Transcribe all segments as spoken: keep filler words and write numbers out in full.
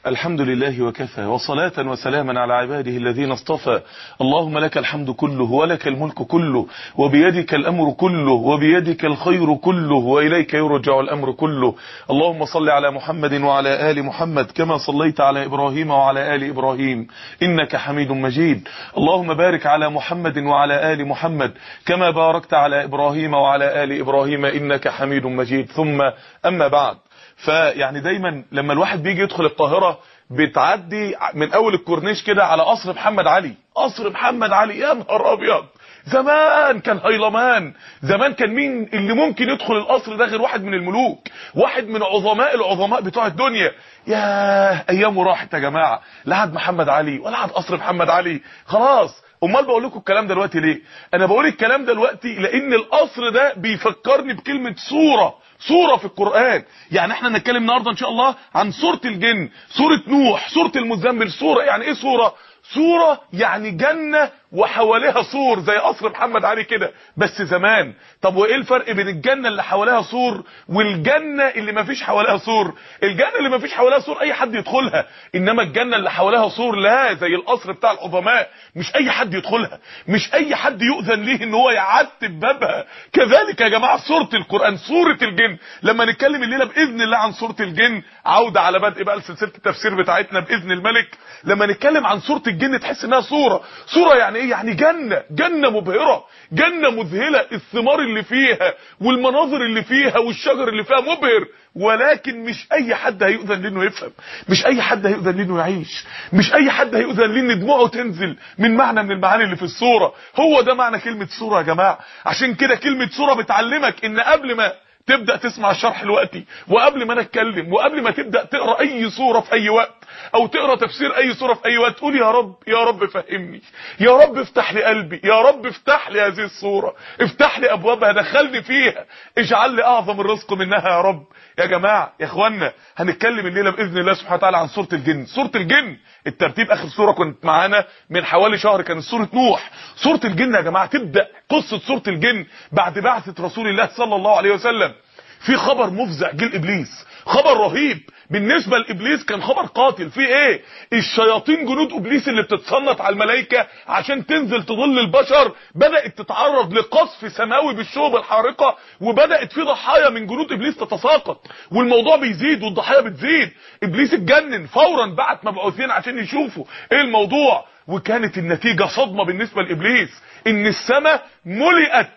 الحمد لله وكفى، وصلاة وسلاما على عباده الذين اصطفى. اللهم لك الحمد كله ولك الملك كله وبيدك الأمر كله وبيدك الخير كله وإليك يرجع الأمر كله. اللهم صل على محمد وعلى آل محمد كما صليت على إبراهيم وعلى آل إبراهيم إنك حميد مجيد. اللهم بارك على محمد وعلى آل محمد كما باركت على إبراهيم وعلى آل إبراهيم إنك حميد مجيد. ثم أما بعد، فيعني دايما لما الواحد بيجي يدخل القاهرة بتعدي من اول الكورنيش كده على قصر محمد علي. قصر محمد علي يا نهار ابيض، زمان كان هيلمان، زمان كان مين اللي ممكن يدخل القصر ده غير واحد من الملوك، واحد من عظماء العظماء بتوع الدنيا. ياه ايامه راحت يا جماعه، لا عاد محمد علي ولا عاد قصر محمد علي، خلاص. امال بقول لكم الكلام ده دلوقتي ليه؟ انا بقول الكلام ده دلوقتي لان القصر ده بيفكرني بكلمه سوره، سورة في القرآن. يعني احنا نتكلم النهاردة ان شاء الله عن سورة الجن، سورة نوح، سورة المزمل. سورة يعني ايه سورة؟ سورة يعني جنة وحواليها سور زي قصر محمد علي كده بس زمان. طب وايه الفرق بين الجنة اللي حواليها سور والجنة اللي ما فيش حواليها سور؟ الجنة اللي ما فيش حواليها سور اي حد يدخلها، انما الجنة اللي حواليها سور لا، زي القصر بتاع العظماء مش اي حد يدخلها، مش اي حد يؤذن ليه ان هو يعتب بابها. كذلك يا جماعة سورة القرآن سورة الجن. لما نتكلم الليلة باذن الله عن سورة الجن، عودة على بدء بقى سلسلة التفسير بتاعتنا باذن الملك، لما نتكلم عن سورة الجن تحس انها سورة. سورة يعني ايه؟ يعني جنة، جنة مبهرة، جنة مذهلة، الثمار اللي فيها والمناظر اللي فيها والشجر اللي فيها مبهر، ولكن مش اي حد هيؤذن لانه يفهم، مش اي حد هيؤذن لانه يعيش، مش اي حد هيؤذن لان دموعه تنزل من معنى من المعاني اللي في السورة. هو ده معنى كلمة سورة يا جماعة. عشان كده كلمة سورة بتعلمك ان قبل ما تبدأ تسمع الشرح الوقتي، وقبل ما نتكلم، وقبل ما تبدأ تقرأ اي سورة في اي وقت او تقرأ تفسير اي سورة في اي وقت، تقول يا رب يا رب فهمني، يا رب افتح لي قلبي، يا رب افتح لي هذه السورة، افتح لي ابوابها، دخلني فيها، اجعل لي اعظم الرزق منها يا رب. يا جماعة يا اخوانا، هنتكلم الليلة باذن الله سبحانه وتعالى عن سورة الجن. سورة الجن الترتيب اخر سورة كنت معانا من حوالي شهر كانت سورة نوح. سورة الجن يا جماعة تبدأ قصة سورة الجن بعد بعثة رسول الله صلى الله عليه وسلم في خبر مفزع جه لابليس، خبر رهيب بالنسبه لابليس، كان خبر قاتل. في ايه؟ الشياطين جنود ابليس اللي بتتسلط على الملائكه عشان تنزل تضل البشر بدات تتعرض لقصف سماوي بالشوب الحارقه، وبدات في ضحايا من جنود ابليس تتساقط، والموضوع بيزيد والضحايا بتزيد. ابليس اتجنن، فورا بعت مبعوثين عشان يشوفوا ايه الموضوع، وكانت النتيجه صدمه بالنسبه لابليس، ان السماء ملئت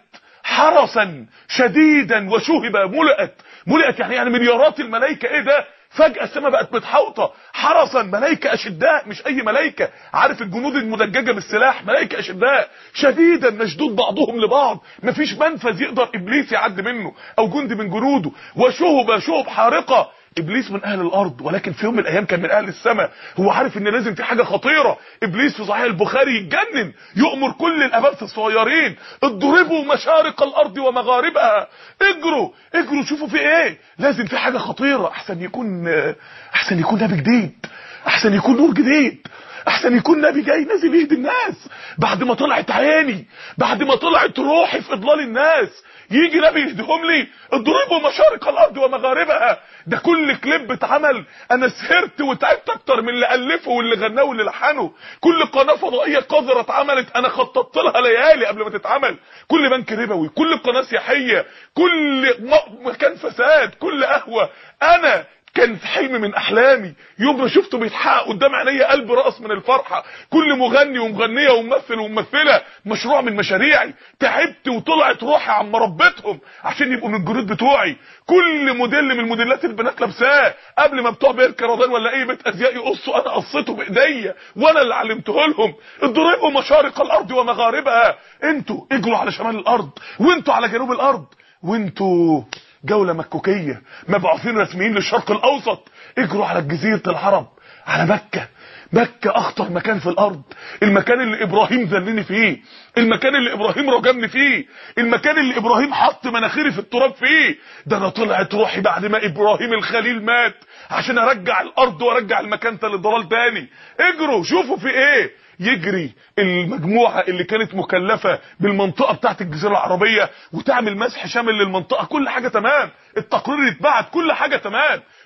حرسا شديدا وشهبا. ملئت، ملئت يعني يعني مليارات الملائكه. ايه ده؟ فجأة السماء بقت متحوطه حرسا، ملائكه اشداء، مش اي ملائكه، عارف الجنود المدججه بالسلاح، ملائكه اشداء شديدا مشدود بعضهم لبعض، مفيش منفذ يقدر ابليس يعدي منه او جند من جنوده. وشهبا، شهب حارقه. ابليس من اهل الارض ولكن في يوم من الايام كان من اهل السماء. هو عارف ان لازم في حاجه خطيره. ابليس في صحيح البخاري يتجنن، يؤمر كل الابابث الصغيرين اضربوا مشارق الارض ومغاربها، اجروا اجروا شوفوا في ايه، لازم في حاجه خطيره، احسن يكون احسن يكون نبي جديد، احسن يكون نور جديد، احسن يكون نبي جاي نازل يهدي الناس بعد ما طلعت عيني، بعد ما طلعت روحي في اضلال الناس، يجي نبي يهديهم لي. اضربوا مشارق الارض ومغاربها. ده كل كليب اتعمل انا سهرت وتعبت اكتر من اللي الفه واللي غناه واللي لحنه. كل قناه فضائيه قذره اتعملت انا خططت لها ليالي قبل ما تتعمل. كل بنك ربوي، كل قناه سياحيه، كل مكان فساد، كل قهوه، انا كان حلم من احلامي يوم ما شفته بيتحقق قدام عينيا قلب رقص من الفرحه. كل مغني ومغنيه وممثل وممثله مشروع من مشاريعي، تعبت وطلعت روحي عم ربيتهم عشان يبقوا من الجنود بتوعي. كل موديل من الموديلات البنات لابساه قبل ما بتوع بيت كرادان ولا اي بيت ازياء يقصوا انا قصيته بايديا وانا اللي علمته لهم. اضربوا مشارق الارض ومغاربها. انتوا اجروا على شمال الارض، وانتوا على جنوب الارض، وانتوا جولة مكوكية مبعوثين رسميين للشرق الاوسط، اجروا على جزيرة العرب، على مكة. مكة اخطر مكان في الارض، المكان اللي ابراهيم ذلني فيه، المكان اللي ابراهيم رجمني فيه، المكان اللي ابراهيم حط مناخيري في التراب فيه. ده انا طلعت روحي بعد ما ابراهيم الخليل مات عشان ارجع الارض وارجع المكان ده للضلال تاني. اجروا شوفوا في ايه. يجري المجموعة اللي كانت مكلفة بالمنطقة بتاعت الجزيرة العربية وتعمل مسح شامل للمنطقة، كل حاجة تمام، التقرير يتبعت، كل حاجة تمام،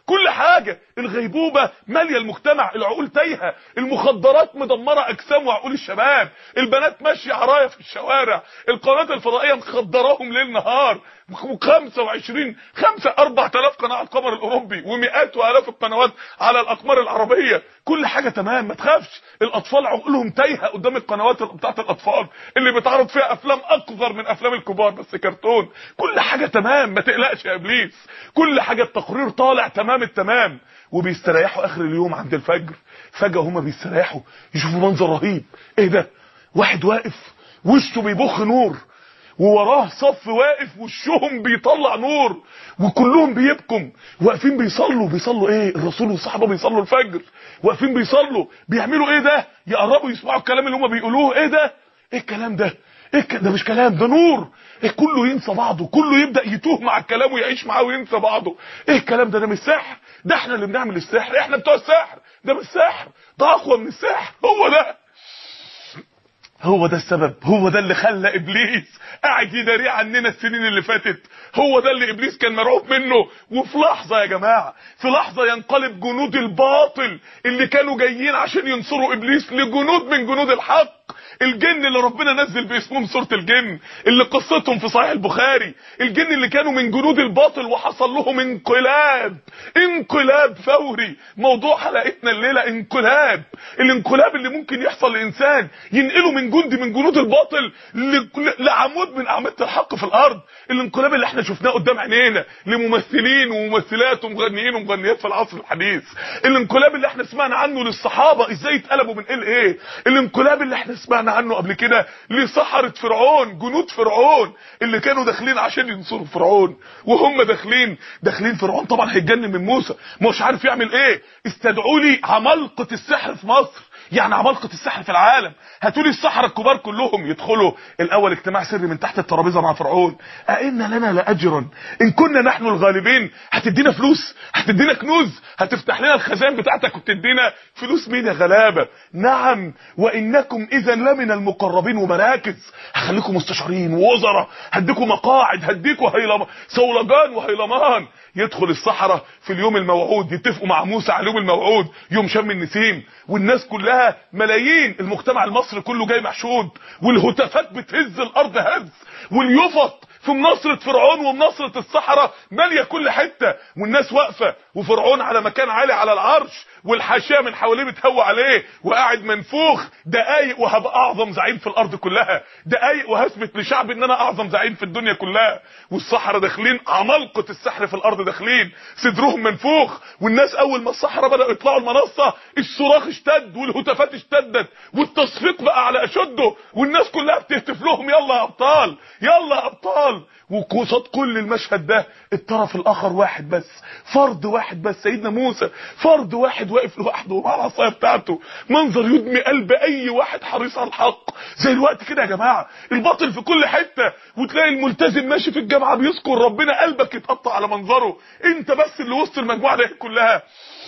كل حاجه. الغيبوبه ماليه المجتمع، العقول تايهه، المخدرات مدمره اجسام وعقول الشباب، البنات ماشيه عرايه في الشوارع، القنوات الفضائيه مخدراهم ليل نهار، خمسة وعشرين خمسة أربعة آلاف قناه على القمر الاوروبي ومئات والاف القنوات على الاقمار العربيه. كل حاجه تمام، ما تخافش. الاطفال عقولهم تايهه قدام القنوات بتاعت الاطفال اللي بتعرض فيها افلام اقذر من افلام الكبار بس كرتون. كل حاجه تمام، ما تقلقش يا ابليس. كل حاجه التقرير طالع تمام التمام. وبيستريحوا اخر اليوم عند الفجر، فجاه هما بيستريحوا يشوفوا منظر رهيب. ايه ده؟ واحد واقف وشه بيبخ نور، ووراه صف واقف وشهم بيطلع نور، وكلهم بيبكوا واقفين بيصلوا. بيصلوا ايه؟ الرسول والصحابه بيصلوا الفجر، واقفين بيصلوا. بيعملوا ايه ده؟ يقربوا يسمعوا الكلام اللي هم بيقولوه. ايه ده؟ ايه الكلام ده؟ ايه ك... ده مش كلام، ده نور. إيه؟ كله ينسى بعضه، كله يبدا يتوه مع الكلام ويعيش معاه وينسى بعضه. ايه الكلام ده؟ ده مش سحر، ده احنا اللي بنعمل السحر، احنا بتوع السحر. ده مش سحر، ده اقوى من السحر. هو ده هو ده السبب، هو ده اللي خلى ابليس قاعد يداري عننا السنين اللي فاتت. هو ده اللي ابليس كان مرعوب منه. وفي لحظه يا جماعه، في لحظه ينقلب جنود الباطل اللي كانوا جايين عشان ينصروا ابليس لجنود من جنود الحق. الجن اللي ربنا نزل باسمهم سوره الجن، اللي قصتهم في صحيح البخاري، الجن اللي كانوا من جنود الباطل وحصل لهم انقلاب، انقلاب فوري. موضوع حلقتنا الليله انقلاب. الانقلاب اللي ممكن يحصل لانسان ينقله من جندي من جنود الباطل لعمود من اعمده الحق في الارض. الانقلاب اللي احنا شفناه قدام عينينا لممثلين وممثلات ومغنيين ومغنيات في العصر الحديث. الانقلاب اللي احنا سمعنا عنه للصحابه ازاي اتقلبوا من ايه لايه. الانقلاب اللي احنا سمعنا عنه قبل كده لسحرة فرعون، جنود فرعون اللي كانوا داخلين عشان ينصروا فرعون. وهم داخلين داخلين فرعون طبعا هيتجنن من موسى، مش عارف يعمل ايه. استدعوا لي عمالقه السحر في مصر، يعني عمالقه السحر في العالم. هاتوا لي السحره الكبار كلهم يدخلوا الاول اجتماع سري من تحت الترابيزه مع فرعون. أئن لنا لاجرا ان كنا نحن الغالبين؟ هتدينا فلوس؟ هتدينا كنوز؟ هتفتح لنا الخزان بتاعتك وتدينا فلوس؟ مين يا غلابه؟ نعم وانكم اذا لمن المقربين ومراكز. هخليكم مستشارين ووزراء، هديكم مقاعد، هديكم هيلم صولجان وهيلمان. يدخل السحره في اليوم الموعود، يتفقوا مع موسى على اليوم الموعود، يوم شم النسيم، والناس كلها ملايين، المجتمع المصري كله جاي محشود، والهتافات بتهز الارض هز، واليفط في مناصره فرعون ومناصره السحره ماليه كل حته، والناس واقفه، وفرعون على مكان عالي على العرش، والحاشيه من حواليه بتهوى عليه وقاعد منفوخ. دقايق وهبقى اعظم زعيم في الارض كلها، دقايق وهثبت لشعب ان انا اعظم زعيم في الدنيا كلها. والسحره داخلين، عمالقه السحر في الارض داخلين، صدرهم منفوخ. والناس اول ما السحره بداوا يطلعوا المنصه الصراخ اشتد والهتافات اشتدت والتصفيق بقى على اشده، والناس كلها بتهتف لهم يلا يا ابطال، يلا يا ابطال. وقصاد كل المشهد ده الطرف الاخر واحد بس، فرد واحد بس، سيدنا موسى، فرد واحد واقف لوحده مع العصايه بتاعته. منظر يدمي قلب اي واحد حريص على الحق. زي الوقت كده يا جماعه الباطل في كل حته، وتلاقي الملتزم ماشي في الجامعه بيذكر ربنا قلبك يتقطع على منظره، انت بس اللي وسط المجموعه دي كلها.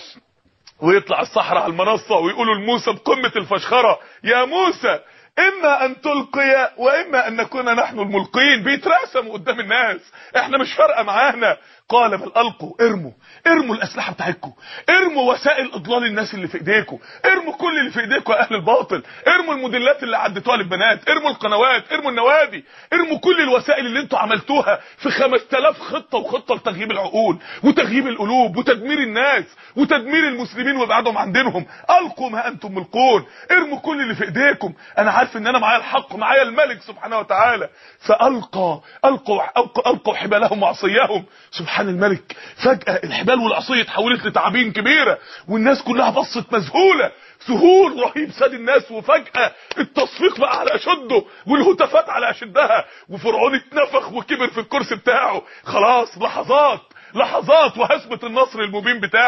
ويطلع السحرة على المنصه ويقولوا لموسى بقمه الفشخره: يا موسى اما ان تلقي واما ان نكون نحن الملقين. بيترسموا قدام الناس، احنا مش فارقه معانا. قال بل القوا، ارموا ارموا الاسلحه بتاعتكم، ارموا وسائل اضلال الناس اللي في ايديكم، ارموا كل اللي في ايديكم يا اهل الباطل، ارموا الموديلات اللي عدتوها للبنات، ارموا القنوات، ارموا النوادي، ارموا كل الوسائل اللي انتوا عملتوها في خمسة آلاف خطه وخطه لتغييب العقول وتغييب القلوب وتدمير الناس وتدمير المسلمين وابعادهم عن دينهم. القوا ما انتم ملقون، ارموا كل اللي في ايديكم. انا عارف ان انا معايا الحق، معايا الملك سبحانه وتعالى. فالقى القوا القوا, ألقوا حبالهم وعصيهم. سبحان الملك، فجأة الحبال والعصية اتحولت لتعابين كبيرة، والناس كلها بصت مذهولة. ذهول رهيب ساد الناس، وفجأة التصفيق بقى على اشده والهتافات على اشدها، وفرعون اتنفخ وكبر في الكرسي بتاعه. خلاص لحظات لحظات وهثبت النصر المبين بتاعي.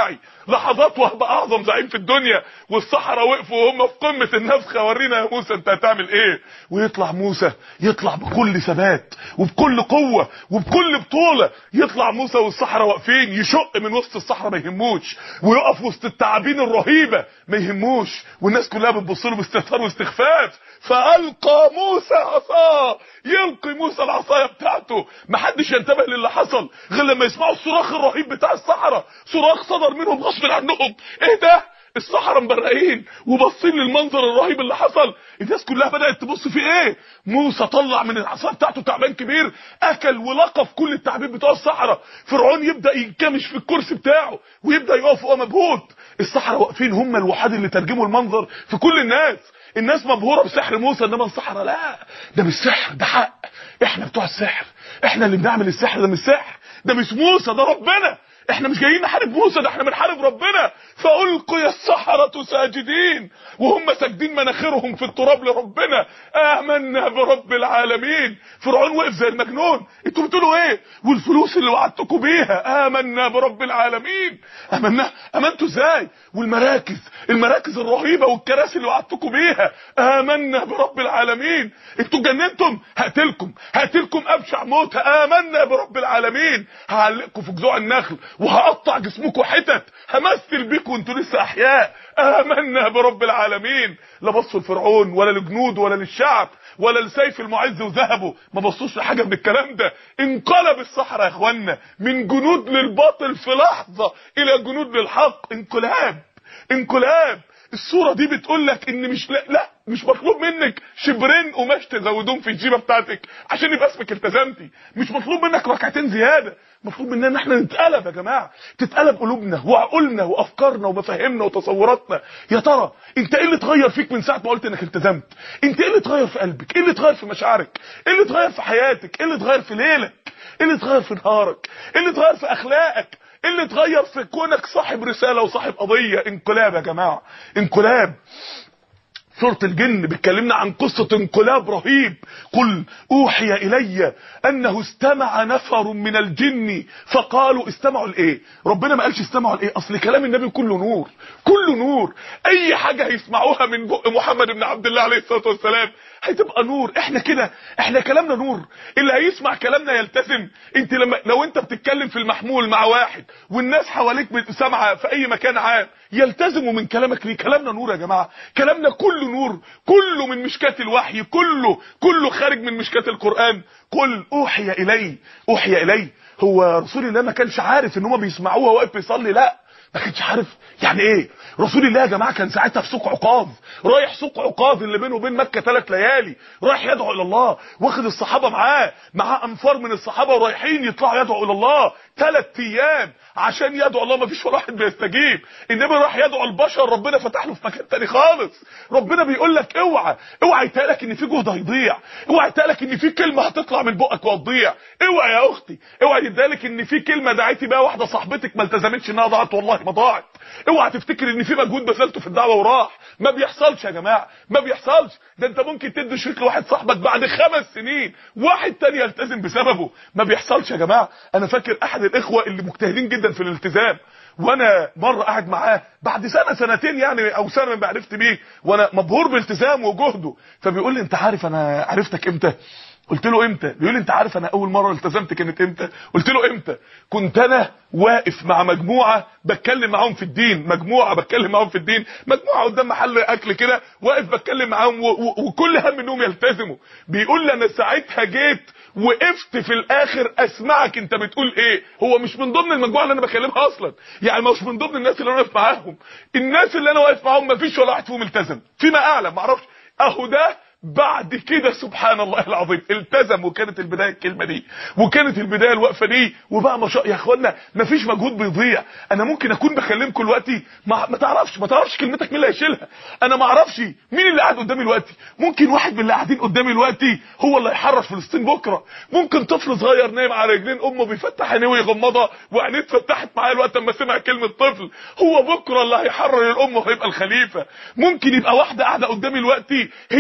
لحظات وهبقى اعظم زعيم في الدنيا. والسحرة وقفوا وهم في قمة النفخة، ورينا يا موسى انت هتعمل ايه. ويطلع موسى، يطلع بكل ثبات وبكل قوة وبكل بطولة. يطلع موسى والسحرة واقفين، يشق من وسط الصحراء ما يهموش، ويقف وسط التعابين الرهيبة ما يهموش، والناس كلها بتبص له باستهتار واستخفاف. فألقى موسى عصاه، يلقي موسى العصايه بتاعته. محدش ينتبه للي حصل غير لما يسمعوا الصراخ الرهيب بتاع السحرة. صراخ صدر منهم غصب عنهم. ايه ده؟ السحرة مبرقين وبصين للمنظر الرهيب اللي حصل. الناس كلها بدأت تبص في ايه. موسى طلع من العصا بتاعته تعبان كبير، اكل ولقف كل التعابين بتوع السحرة. فرعون يبدأ ينكمش في الكرسي بتاعه ويبدأ يقف وهو مبهوت. السحرة واقفين هم الوحيد اللي ترجموا المنظر في كل الناس. الناس مبهوره بسحر موسى، انما السحرة لا، ده مش سحر، ده حق. احنا بتوع السحر، احنا اللي بنعمل السحر. ده مش سحر، ده مش موسى، ده ربنا. احنا مش جايين نحارب موسى، ده احنا بنحارب ربنا. فألقي السحرة ساجدين، وهم ساجدين مناخرهم في التراب لربنا. آمنا برب العالمين. فرعون وقف زي المجنون، انتوا بتقولوا ايه؟ والفلوس اللي وعدتكم بيها، آمنا برب العالمين. آمنا؟ آمنتوا ازاي؟ والمراكز، المراكز الرهيبة والكراسي اللي وعدتكم بيها، آمنا برب العالمين. انتوا جننتم، هقتلكم هقتلكم ابشع موت. آمنا برب العالمين. هعلقكم في جذوع النخل وهقطع جسمكم حتت، همثل بيكم وانتوا لسه احياء. آمنا برب العالمين. لا بصوا لفرعون ولا لجنود ولا للشعب ولا لسيف المعز وذهبوا، ما بصوش لحاجه من الكلام ده. انقلب السحرة يا اخوانا من جنود للباطل في لحظه الى جنود للحق. انقلاب، انقلاب. الصورة دي بتقول لك ان مش لا, لا مش مطلوب منك شبرين قماش تزودهم في الجيبه بتاعتك عشان يبقى اسمك التزمتي. مش مطلوب منك ركعتين زياده، مطلوب مننا ان احنا نتقلب يا جماعه، تتقلب قلوبنا وعقولنا وافكارنا ومفاهيمنا وتصوراتنا. يا ترى انت ايه اللي اتغير فيك من ساعه ما قلت انك التزمت؟ انت ايه اللي اتغير في قلبك؟ ايه اللي اتغير في مشاعرك؟ ايه اللي اتغير في حياتك؟ ايه اللي اتغير في ليلك؟ ايه اللي اتغير في نهارك؟ ايه اللي اتغير في اخلاقك؟ ايه اللي اتغير في كونك صاحب رسالة وصاحب قضية؟ انقلاب يا جماعة، انقلاب. سورة الجن بتكلمنا عن قصة انقلاب رهيب. قل اوحي الي انه استمع نفر من الجن فقالوا. استمعوا لايه؟ ربنا ما قالش استمعوا لايه، اصل كلام النبي كله نور، كله نور. اي حاجة هيسمعوها من بق محمد بن عبد الله عليه الصلاة والسلام هتبقى نور. احنا كده، احنا كلامنا نور. اللي هيسمع كلامنا يلتزم. انت لما لو انت بتتكلم في المحمول مع واحد والناس حواليك سامعه في اي مكان عام، يلتزموا من كلامك ليه. كلامنا نور يا جماعه، كلامنا كله نور، كله من مشكات الوحي، كله كله خارج من مشكات القرآن. قل اوحي الي، اوحي الي. هو رسول الله ما كانش عارف ان هم بيسمعوه واقف بيصلي؟ لا، ما كانش عارف. يعني ايه رسول الله يا جماعه؟ كان ساعتها في سوق عكاظ، رايح سوق عكاظ اللي بينه وبين مكه ثلاث ليالي، رايح يدعو الى الله، واخد الصحابه معاه، معاه انفار من الصحابه ورايحين يطلعوا يدعوا الى الله ثلاث ايام عشان يدعو الله. ما فيش ولا واحد بيستجيب. النبي راح يدعو البشر، ربنا فتح له في مكان تاني خالص. ربنا بيقول لك اوعى، اوعى يتقالك ان في جهد هيضيع، اوعى يتقالك ان في كلمه هتطلع من بقك وهتضيع. اوعى يا اختي، اوعى يتقالك ان في كلمه دعيتي بيها واحده صاحبتك ما التزمتش انها ضاعت، والله ما ضاعت. اوعى تفتكر ان في مجهود بذلته في الدعوه وراح. ما بيحصلش يا جماعه، ما بيحصلش. ده انت ممكن تدي شريك لواحد صاحبك بعد خمس سنين واحد تاني يلتزم بسببه. ما بيحصلش يا جماعه. انا فاكر احد الاخوه اللي مجتهدين جدا في الالتزام، وانا مره قاعد معاه بعد سنه سنتين يعني او سنه ما عرفت بيه، وانا مبهور بالتزامه وجهده. فبيقول لي انت عارف انا عرفتك امتى؟ قلت له امتى؟ بيقول لي انت عارف انا اول مره التزمت كانت امتى؟ قلت له امتى؟ كنت انا واقف مع مجموعه بتكلم معاهم في الدين، مجموعه بتكلم معاهم في الدين، مجموعه قدام محل اكل كده، واقف بتكلم معاهم وكل هم انهم يلتزموا. بيقول لي انا ساعتها جيت وقفت في الاخر اسمعك انت بتقول ايه. هو مش من ضمن المجموعه اللي انا بكلمها اصلا، يعني مش من ضمن الناس اللي انا واقف معاهم. الناس اللي انا واقف معاهم ما فيش ولا واحد فيهم التزم فيما اعلم، ما اعرفش. اهو ده بعد كده سبحان الله العظيم التزم، وكانت البدايه الكلمه دي، وكانت البدايه الوقفه دي، وبقى ما شاء يا اخوانا مفيش مجهود بيضيع. انا ممكن اكون بكلمكم دلوقتي ما, ما تعرفش ما تعرفش كلمتك مين اللي هيشيلها. انا ما اعرفش مين اللي قاعد قدامي دلوقتي. ممكن واحد من اللي قاعدين قدامي دلوقتي هو اللي هيحرر فلسطين بكره. ممكن طفل صغير نايم على رجلين امه بيفتح عينيه ويغمضها وعينيه اتفتحت معاه الوقت اما سمع كلمه طفل، هو بكره اللي هيحرر الام وهيبقى الخليفه. ممكن يبقى واحده قاعده قدامي دلوقتي هي هتبقى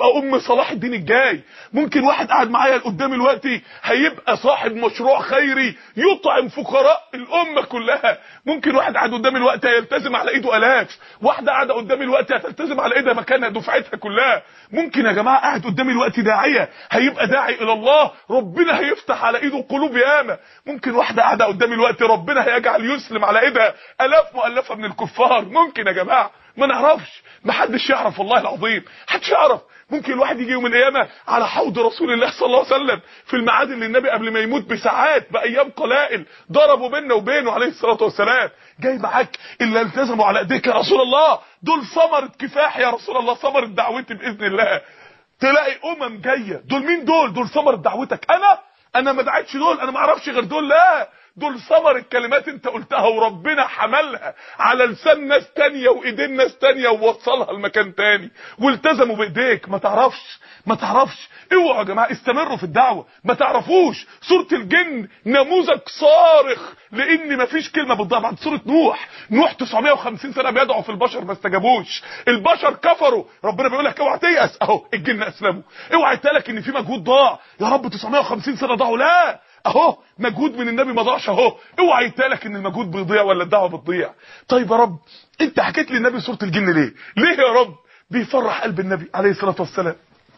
هتبقى ام صلاح الدين الجاي. ممكن واحد قاعد معايا قدامي دلوقتي هيبقى صاحب مشروع خيري يطعم فقراء الامه كلها. ممكن واحد قاعد قدامي الوقت هيلتزم على ايده الاف، واحده قاعده قدامي الوقت هتلتزم على ايدها مكانها دفعتها كلها. ممكن يا جماعه قاعد قدامي الوقت داعيه هيبقى داعي الى الله، ربنا هيفتح على ايده قلوب ياما. ممكن واحده قاعده قدامي الوقت ربنا هيجعل يسلم على ايدها الاف مؤلفه من الكفار. ممكن يا جماعه ما نعرفش، ما حدش يعرف والله العظيم، محدش يعرف. ممكن الواحد يجي يوم القيامه على حوض رسول الله صلى الله عليه وسلم في الميعاد اللي النبي قبل ما يموت بساعات بايام قلائل ضربوا بيننا وبينه عليه الصلاه والسلام، جاي معاك اللي التزموا على ايديك يا رسول الله، دول ثمره كفاح يا رسول الله، ثمره دعوتي باذن الله. تلاقي امم جايه، دول مين دول؟ دول ثمره دعوتك. انا انا ما دعيتش دول، انا ما اعرفش غير دول، لا دول ثمر كلمات انت قلتها وربنا حملها على لسان ناس تانية وايدين ناس تانية ووصلها لمكان تاني والتزموا بايديك. ما تعرفش ما تعرفش اوعوا يا جماعه استمروا في الدعوه. ما تعرفوش سوره الجن نموذج صارخ لان مفيش كلمه بتضيع بعد سوره نوح. نوح تسعمائة وخمسين سنه بيدعو في البشر ما استجابوش، البشر كفروا، ربنا بيقول لك اوعى تيأس، اهو الجن اسلموا. اوعى يتقالك ان في مجهود ضاع يا رب تسعمائة وخمسين سنه ضاعوا، لا اهو مجهود من النبي ما ضاعش اهو. اوعى يتقالك ان المجهود بيضيع ولا الدعوه بتضيع. طيب يا رب انت حكيت لي النبي سوره الجن ليه؟ ليه يا رب؟ بيفرح قلب النبي عليه الصلاه والسلام.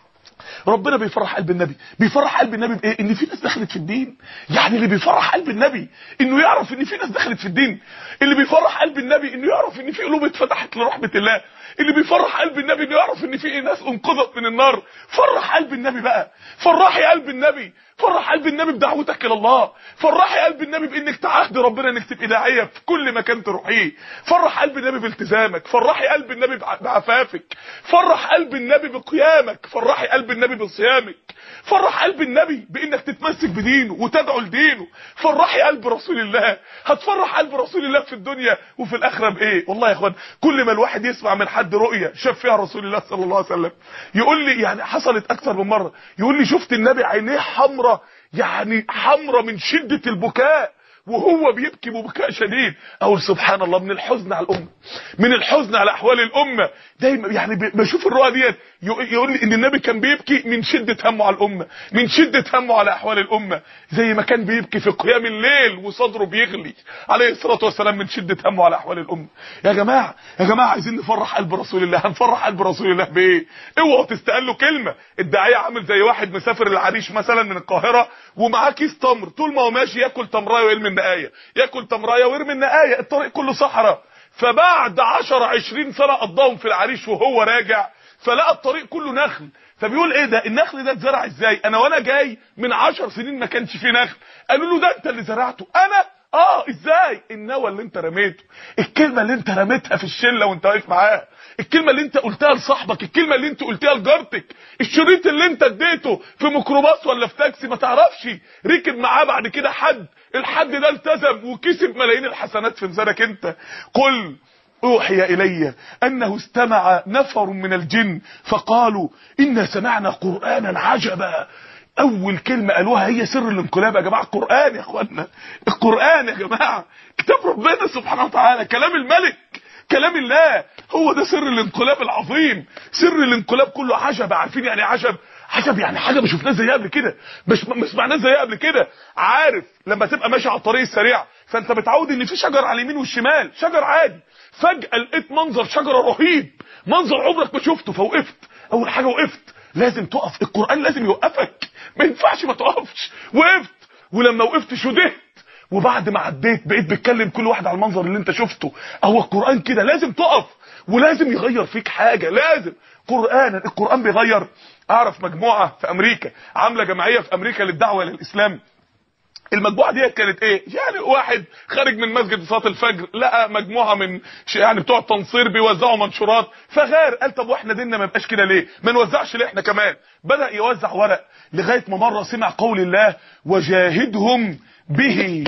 ربنا بيفرح قلب النبي، بيفرح قلب النبي بايه؟ ان في ناس دخلت في الدين. يعني اللي بيفرح قلب النبي انه يعرف ان في ناس دخلت في الدين، اللي بيفرح قلب النبي انه يعرف ان في قلوب اتفتحت لرحمه الله، اللي بيفرح قلب النبي انه يعرف ان في ناس انقذت من النار. فرح قلب النبي بقى، فرحي قلب النبي، فرح قلب النبي بدعوتك الى الله، فرحي قلب النبي بانك تعهد ربنا انك تبقى داعيه في كل مكان تروحيه، فرح قلب النبي بالتزامك، فرحي قلب النبي بعفافك، فرح قلب النبي بقيامك، فرحي قلب النبي بصيامك، فرح قلب النبي بانك تتمسك بدينه وتدعو لدينه، فرحي قلب رسول الله. هتفرح قلب رسول الله في الدنيا وفي الاخره بايه؟ والله يا اخوان كل ما الواحد يسمع من حد رؤيه شاف فيها رسول الله صلى الله عليه وسلم يقول لي، يعني حصلت اكثر من مره، يقول لي شفت النبي عينيه حمراء، يعني حمراء من شده البكاء وهو بيبكي ببكاء شديد. اقول سبحان الله، من الحزن على الامه، من الحزن على احوال الامه. دايما يعني بشوف الرؤيه ديت يقول لي ان النبي كان بيبكي من شده همه على الامه، من شده همه على احوال الامه، زي ما كان بيبكي في قيام الليل وصدره بيغلي عليه الصلاه والسلام من شده همه على احوال الامه. يا جماعه يا جماعه عايزين نفرح قلب رسول الله. هنفرح قلب رسول الله بايه؟ اوعوا تستقلوا كلمه. الداعيه عامل زي واحد مسافر العريش مثلا من القاهره ومعاه كيس تمر، طول ما هو ماشي ياكل تمرايه ويرمي النقايه، ياكل تمرايه ويرمي النقايه، الطريق كله صحراء. فبعد عشرة عشرين سنه قضاهم في العريش وهو راجع فلقى الطريق كله نخل، فبيقول ايه ده؟ النخل ده اتزرع ازاي؟ انا وانا جاي من عشر سنين ما كانش فيه نخل. قالوا له ده انت اللي زرعته. انا اه ازاي؟ النوى اللي انت رميته، الكلمه اللي انت رميتها في الشله وانت واقف معاه، الكلمه اللي انت قلتها لصاحبك، الكلمه اللي انت قلتها لجارتك، الشريط اللي انت اديته في ميكروباص ولا في تاكسي ما تعرفش ركب معاه بعد كده حد، الحد ده التزم وكسب ملايين الحسنات في ميزانك انت. قل اوحي الي انه استمع نفر من الجن فقالوا انا سمعنا قرانا عجبا. اول كلمه قالوها هي سر الانقلاب يا جماعه. القران يا اخوانا، القران يا جماعه كتاب ربنا سبحانه وتعالى، كلام الملك، كلام الله، هو ده سر الانقلاب العظيم. سر الانقلاب كله عجب. عارفين يعني عجب؟ عجب يعني حاجه ما شفناش زيها قبل كده، مش ما سمعناش زيها قبل كده. عارف لما تبقى ماشي على الطريق السريع فانت متعود ان في شجر على اليمين والشمال، شجر عادي، فجاه لقيت منظر شجره رهيب، منظر عمرك ما شفته، فوقفت. اول حاجه وقفت، لازم تقف، القران لازم يوقفك، ما ينفعش ما تقفش. وقفت، ولما وقفت شدهت، وبعد ما عديت بقيت بتكلم كل واحد على المنظر اللي انت شفته. اهو القران كده، لازم تقف ولازم يغير فيك حاجه، لازم. قرآن القرآن بيغير. اعرف مجموعه في امريكا عامله جمعيه في امريكا للدعوه للاسلام. المجموعه دي كانت ايه؟ يعني واحد خارج من مسجد صلاه الفجر لقى مجموعه من يعني بتوع التنصير بيوزعوا منشورات، فغار قال طب واحنا ديننا ما يبقاش كده ليه؟ ما نوزعش ليه احنا كمان؟ بدا يوزع ورق لغايه ما مره سمع قول الله وجاهدهم به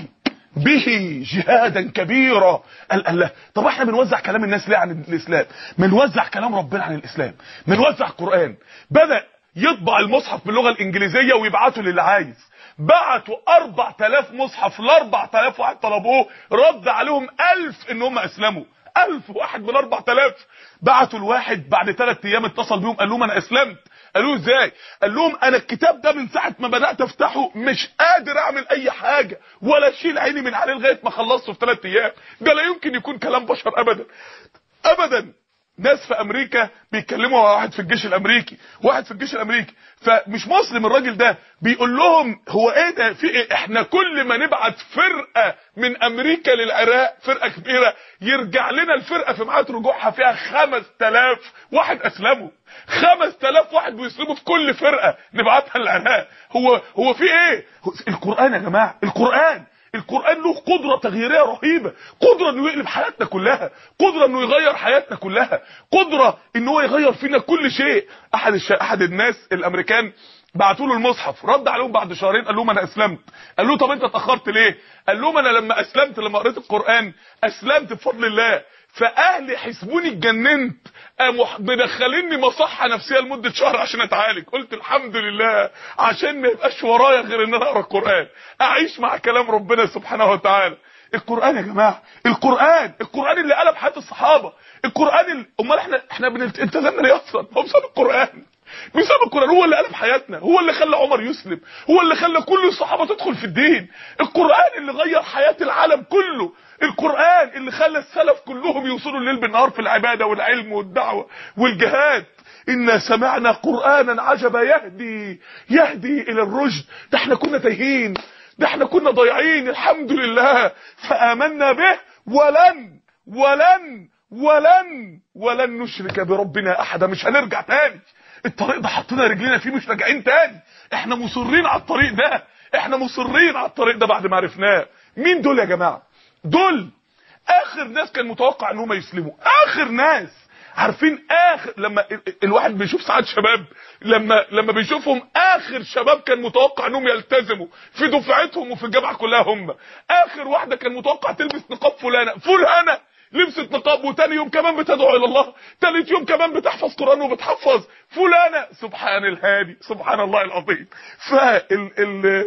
به جهادا كبيرا. قال الله طب احنا بنوزع كلام الناس ليه عن الاسلام؟ بنوزع كلام ربنا عن الاسلام، بنوزع قرآن. بدا يطبع المصحف باللغه الانجليزيه ويبعته للي عايز. بعتوا أربعة آلاف مصحف ل أربعة آلاف واحد طلبوه، رد عليهم ألف ان هم اسلموا. ألف واحد من أربعة آلاف. بعتوا الواحد بعد ثلاث ايام اتصل بيهم قال لهم انا اسلمت. قالوا ازاي؟ قال لهم انا الكتاب ده من ساعه ما بدات افتحه مش قادر اعمل اي حاجه ولا اشيل عيني من عليه لغايه ما خلصته في ثلاث ايام. ده لا يمكن يكون كلام بشر ابدا ابدا. ناس في امريكا بيتكلموا مع واحد في الجيش الامريكي، واحد في الجيش الامريكي فمش مسلم الراجل ده، بيقول لهم هو ايه ده في ايه؟ احنا كل ما نبعت فرقه من امريكا للعراق، فرقه كبيره، يرجع لنا الفرقه في ميعاد رجوعها فيها خمس آلاف واحد اسلموا. خمس آلاف واحد بيسلموا في كل فرقه نبعتها للعراق. هو هو في ايه؟ القران يا جماعه، القران القرآن له قدرة تغييرية رهيبة، قدرة انه يقلب حياتنا كلها، قدرة انه يغير حياتنا كلها، قدرة انه هو يغير فينا كل شيء. احد الش... احد الناس الامريكان بعتوا له المصحف، رد عليهم بعد شهرين قال لهم انا اسلمت. قال له طب انت اتاخرت ليه؟ قال لهم انا لما اسلمت، لما قريت القرآن اسلمت بفضل الله، فاهلي حسبوني اتجننت، قاموا مدخليني مصحه نفسيه لمده شهر عشان اتعالج. قلت الحمد لله عشان ما يبقاش ورايا غير ان انا اقرا القران، اعيش مع كلام ربنا سبحانه وتعالى. القران يا جماعه، القران القران اللي قلب حياه الصحابه، القران ال... امال احنا احنا بنلتزمنا ليه اصلا؟ هو بسبب القران، بسبب القران. هو اللي قلب حياتنا، هو اللي خلى عمر يسلم، هو اللي خلى كل الصحابه تدخل في الدين. القران اللي غير حياه العالم كله، القرآن اللي خلى السلف كلهم يوصلوا الليل بالنهار في العبادة والعلم والدعوة والجهاد. إنا سمعنا قرآنا عجبا يهدي يهدي إلى الرشد. ده احنا كنا تايهين، ده احنا كنا ضايعين، الحمد لله فآمنا به ولن ولن ولن ولن نشرك بربنا أحدا. مش هنرجع تاني، الطريق ده حطينا رجلينا فيه، مش راجعين تاني، احنا مصرين على الطريق ده، احنا مصرين على الطريق ده بعد ما عرفناه. مين دول يا جماعة؟ دول اخر ناس كان متوقع ان هم يسلموا، اخر ناس. عارفين اخر لما الواحد بيشوف ساعات شباب، لما لما بيشوفهم اخر شباب كان متوقع انهم يلتزموا في دفعتهم وفي الجامعه كلها، هم اخر واحده كان متوقع تلبس نقاب فلانه فلانه لبست نقاب، وتاني يوم كمان بتدعو الى الله، تالت يوم كمان بتحفظ قران وبتحفظ فلانه. سبحان الهادي، سبحان الله العظيم. فال ال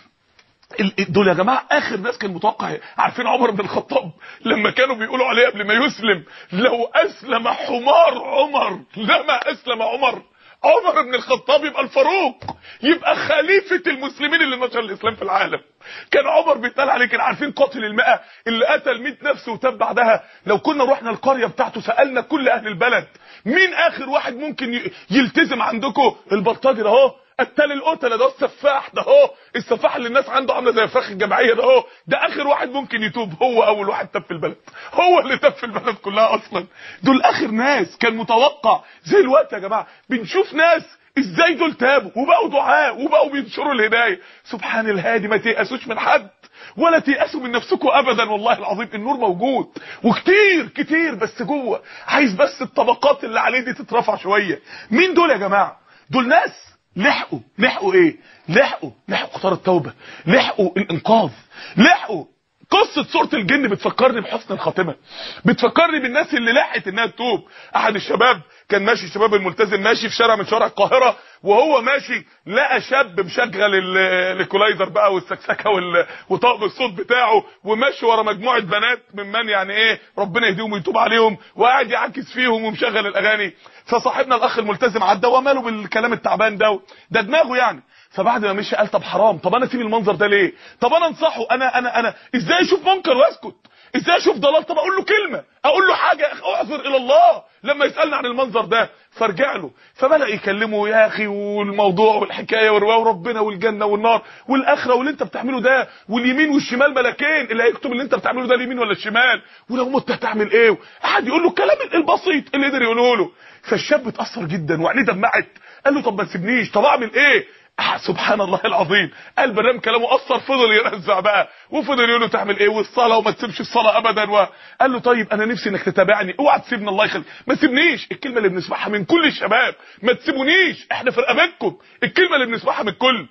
دول يا جماعه اخر ناس كان متوقع. عارفين عمر بن الخطاب لما كانوا بيقولوا عليه قبل ما يسلم لو اسلم حمار عمر لما اسلم عمر، عمر بن الخطاب يبقى الفاروق، يبقى خليفه المسلمين اللي نشر الاسلام في العالم. كان عمر بيتقال عليه كده. عارفين قاتل المئة اللي قتل مئة نفس وتاب بعدها؟ لو كنا رحنا القريه بتاعته سالنا كل اهل البلد مين اخر واحد ممكن يلتزم عندكم؟ البلطجي ده اهو، قتال القتله ده، السفاح ده اهو، السفاح اللي الناس عنده عامله زي فراخ الجمعيه ده اهو، ده اخر واحد ممكن يتوب. هو اول واحد تاب في البلد، هو اللي تاب في البلد كلها اصلا. دول اخر ناس كان متوقع. زي الوقت يا جماعه بنشوف ناس ازاي دول تابوا وبقوا دعاء وبقوا بينشروا الهدايه. سبحان الهادي. ما تيأسوش من حد ولا تيأسوا من نفسكم ابدا، والله العظيم النور موجود وكتير كتير، بس جوه عايز بس الطبقات اللي عليه دي تترفع شويه. مين دول يا جماعه؟ دول ناس لحقوا لحقوا ايه؟ لحقوا لحقوا قطار التوبه، لحقوا الانقاذ، لحقوا. قصه سوره الجن بتفكرني بحسن الخاتمه، بتفكرني بالناس اللي لحقت انها تتوب. احد الشباب كان ماشي، الشباب الملتزم ماشي في شارع من شوارع القاهره، وهو ماشي لقى شاب مشغل الايكولايزر بقى والسكسكه وطاقم الصوت بتاعه، وماشي ورا مجموعه بنات ممن يعني ايه ربنا يهديهم ويتوب عليهم، وقاعد يعكس فيهم ومشغل الاغاني. فصاحبنا الاخ الملتزم عدى وماله بالكلام التعبان ده، ده دماغه يعني. فبعد ما مشي قال طب حرام، طب انا اسيب المنظر ده ليه؟ طب انا انصحه، انا انا انا ازاي اشوف منكر واسكت؟ ازاي اشوف ضلال؟ طب اقول له كلمه، اقول له حاجه، اعذر الى الله لما يسالني عن المنظر ده. فارجع له، فبدا يكلمه يا اخي والموضوع والحكايه والروايه وربنا والجنه والنار والاخره واللي انت بتعمله ده، واليمين والشمال ملكين اللي هيكتب اللي انت بتعمله ده اليمين ولا الشمال، ولو مت هتعمل ايه؟ قعد يقول له الكلام البسيط اللي قدر يقوله له. فالشاب اتاثر جدا وعينيه دمعت، قال له طب ما تسيبنيش، طب اعمل ايه؟ آه سبحان الله العظيم. قال برام كلامه اثر، فضل يرزع بقى وفضل يقول له تعمل ايه والصلاه وما تسيبش الصلاه ابدا. وقال له طيب انا نفسي انك تتابعني، اوعى تسيبني الله يخليك، ما تسيبنيش. الكلمه اللي بنسمعها من كل الشباب، ما تسيبونيش احنا في رقبتكم، الكلمه اللي بنسمعها من الكل.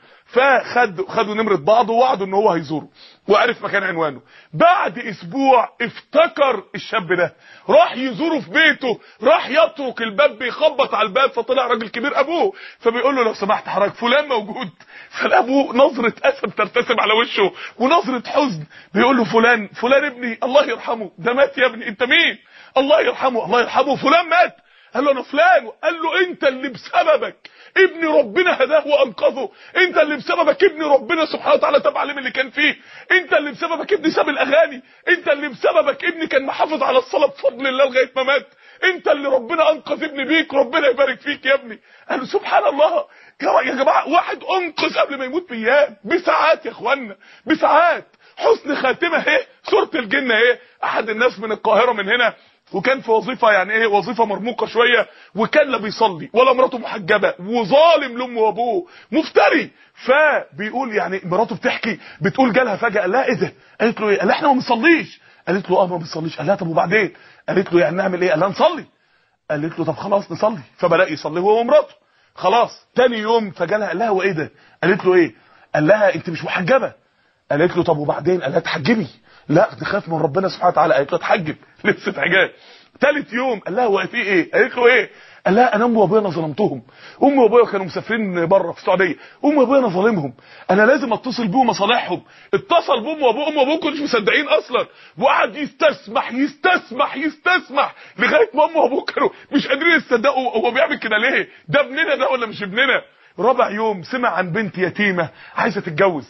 فخد خدوا نمره بعض ووعدوا ان هو هيزوره، وعرف مكان عنوانه. بعد اسبوع افتكر الشاب ده، راح يزوره في بيته، راح يطرق الباب بيخبط على الباب، فطلع راجل كبير ابوه، فبيقول له لو سمحت حضرتك فلان موجود. فالابو نظره اسف ترتسم على وشه ونظره حزن، بيقول له فلان فلان ابني الله يرحمه ده مات يا ابني، انت مين؟ الله يرحمه الله يرحمه فلان مات. قال له انا فلان. قال له انت اللي بسببك ابن ربنا هداه وانقذه، انت اللي بسببك ابن ربنا سبحانه وتعالى تاب عليه من اللي كان فيه، انت اللي بسببك ابني ساب الاغاني، انت اللي بسببك ابني كان محافظ على الصلاه بفضل الله لغايه ما مات، انت اللي ربنا انقذ ابني بيك، ربنا يبارك فيك يا ابني. قال له سبحان الله يا جماعه، واحد انقذ قبل ما يموت بايام، بساعات يا اخوانا، بساعات. حسن خاتمه اهي، سوره الجن اهي. احد الناس من القاهره من هنا، وكان في وظيفه يعني ايه وظيفه مرموقه شويه، وكان لا بيصلي ولا مراته محجبه، وظالم لامه وابوه، مفتري. فبيقول يعني مراته بتحكي بتقول جالها فجاه، قال لها ايه ده؟ قالت له ايه؟ قال احنا ما بنصليش. قالت له اه ما بنصليش. قال لها طب وبعدين؟ قالت له يعني نعمل ايه؟ قال لها نصلي. قالت له طب خلاص نصلي. فبدا يصلي هو ومراته. خلاص تاني يوم فجالها قال لها هو ايه ده؟ قالت له ايه؟ قال لها انت مش محجبه. قالت له طب وبعدين؟ قال لها تحجبي. لا تخاف من ربنا سبحانه وتعالى. قالت له اتحجب، لبست حجاب. ثالث يوم قال لها هو في ايه؟ قالت له ايه؟ قال لها انا امي وابويا انا ظلمتهم، امي وابويا كانوا مسافرين بره في السعوديه، امي وابويا انا ظالمهم، انا لازم اتصل بيهم اصالحهم. اتصل بامه وابوه، امه وابوه كانوا مش مصدقين اصلا، وقعد يستسمح يستسمح يستسمح لغايه ما امه وابوه كانوا مش قادرين يصدقوا هو بيعمل كده ليه؟ ده ابننا ده ولا مش ابننا؟ رابع يوم سمع عن بنت يتيمه عايزه تتجوز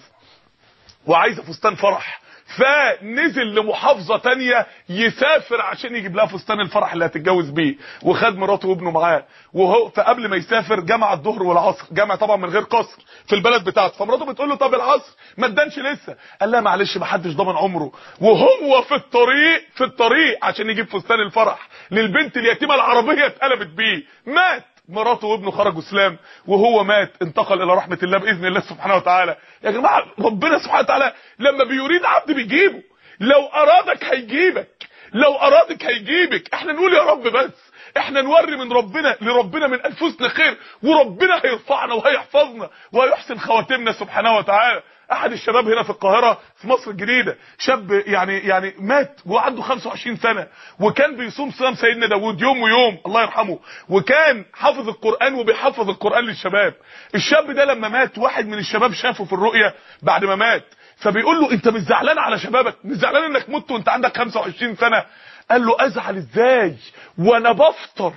وعايزه فستان فرح، فنزل لمحافظه تانية يسافر عشان يجيب لها فستان الفرح اللي هتتجوز بيه، وخد مراته وابنه معاه. وهو فقبل ما يسافر جمع الظهر والعصر، جمع طبعا من غير قصر في البلد بتاعته. فمراته بتقول له طب العصر ما ادانش لسه. قال لها معلش ما حدش ضمن عمره. وهو في الطريق في الطريق عشان يجيب فستان الفرح للبنت اليتيمه، العربيه اتقلبت بيه، مات. مراته وابنه خرجوا اسلام، وهو مات انتقل الى رحمه الله باذن الله سبحانه وتعالى. يا جماعه ربنا سبحانه وتعالى لما بيريد عبد بيجيبه، لو ارادك هيجيبك، لو ارادك هيجيبك. احنا نقول يا رب بس، احنا نوري من ربنا لربنا من انفسنا خير، وربنا هيرفعنا وهيحفظنا وهيحسن خواتمنا سبحانه وتعالى. احد الشباب هنا في القاهره في مصر الجديده، شاب يعني يعني مات وعنده خمسة وعشرين سنه، وكان بيصوم صيام سيدنا داوود يوم ويوم الله يرحمه، وكان حافظ القران وبيحفظ القران للشباب. الشاب ده لما مات واحد من الشباب شافه في الرؤيه بعد ما مات، فبيقول له انت مش زعلان على شبابك؟ مش زعلان انك مت وانت عندك خمسة وعشرين سنه؟ قال له ازعل ازاي وانا بفطر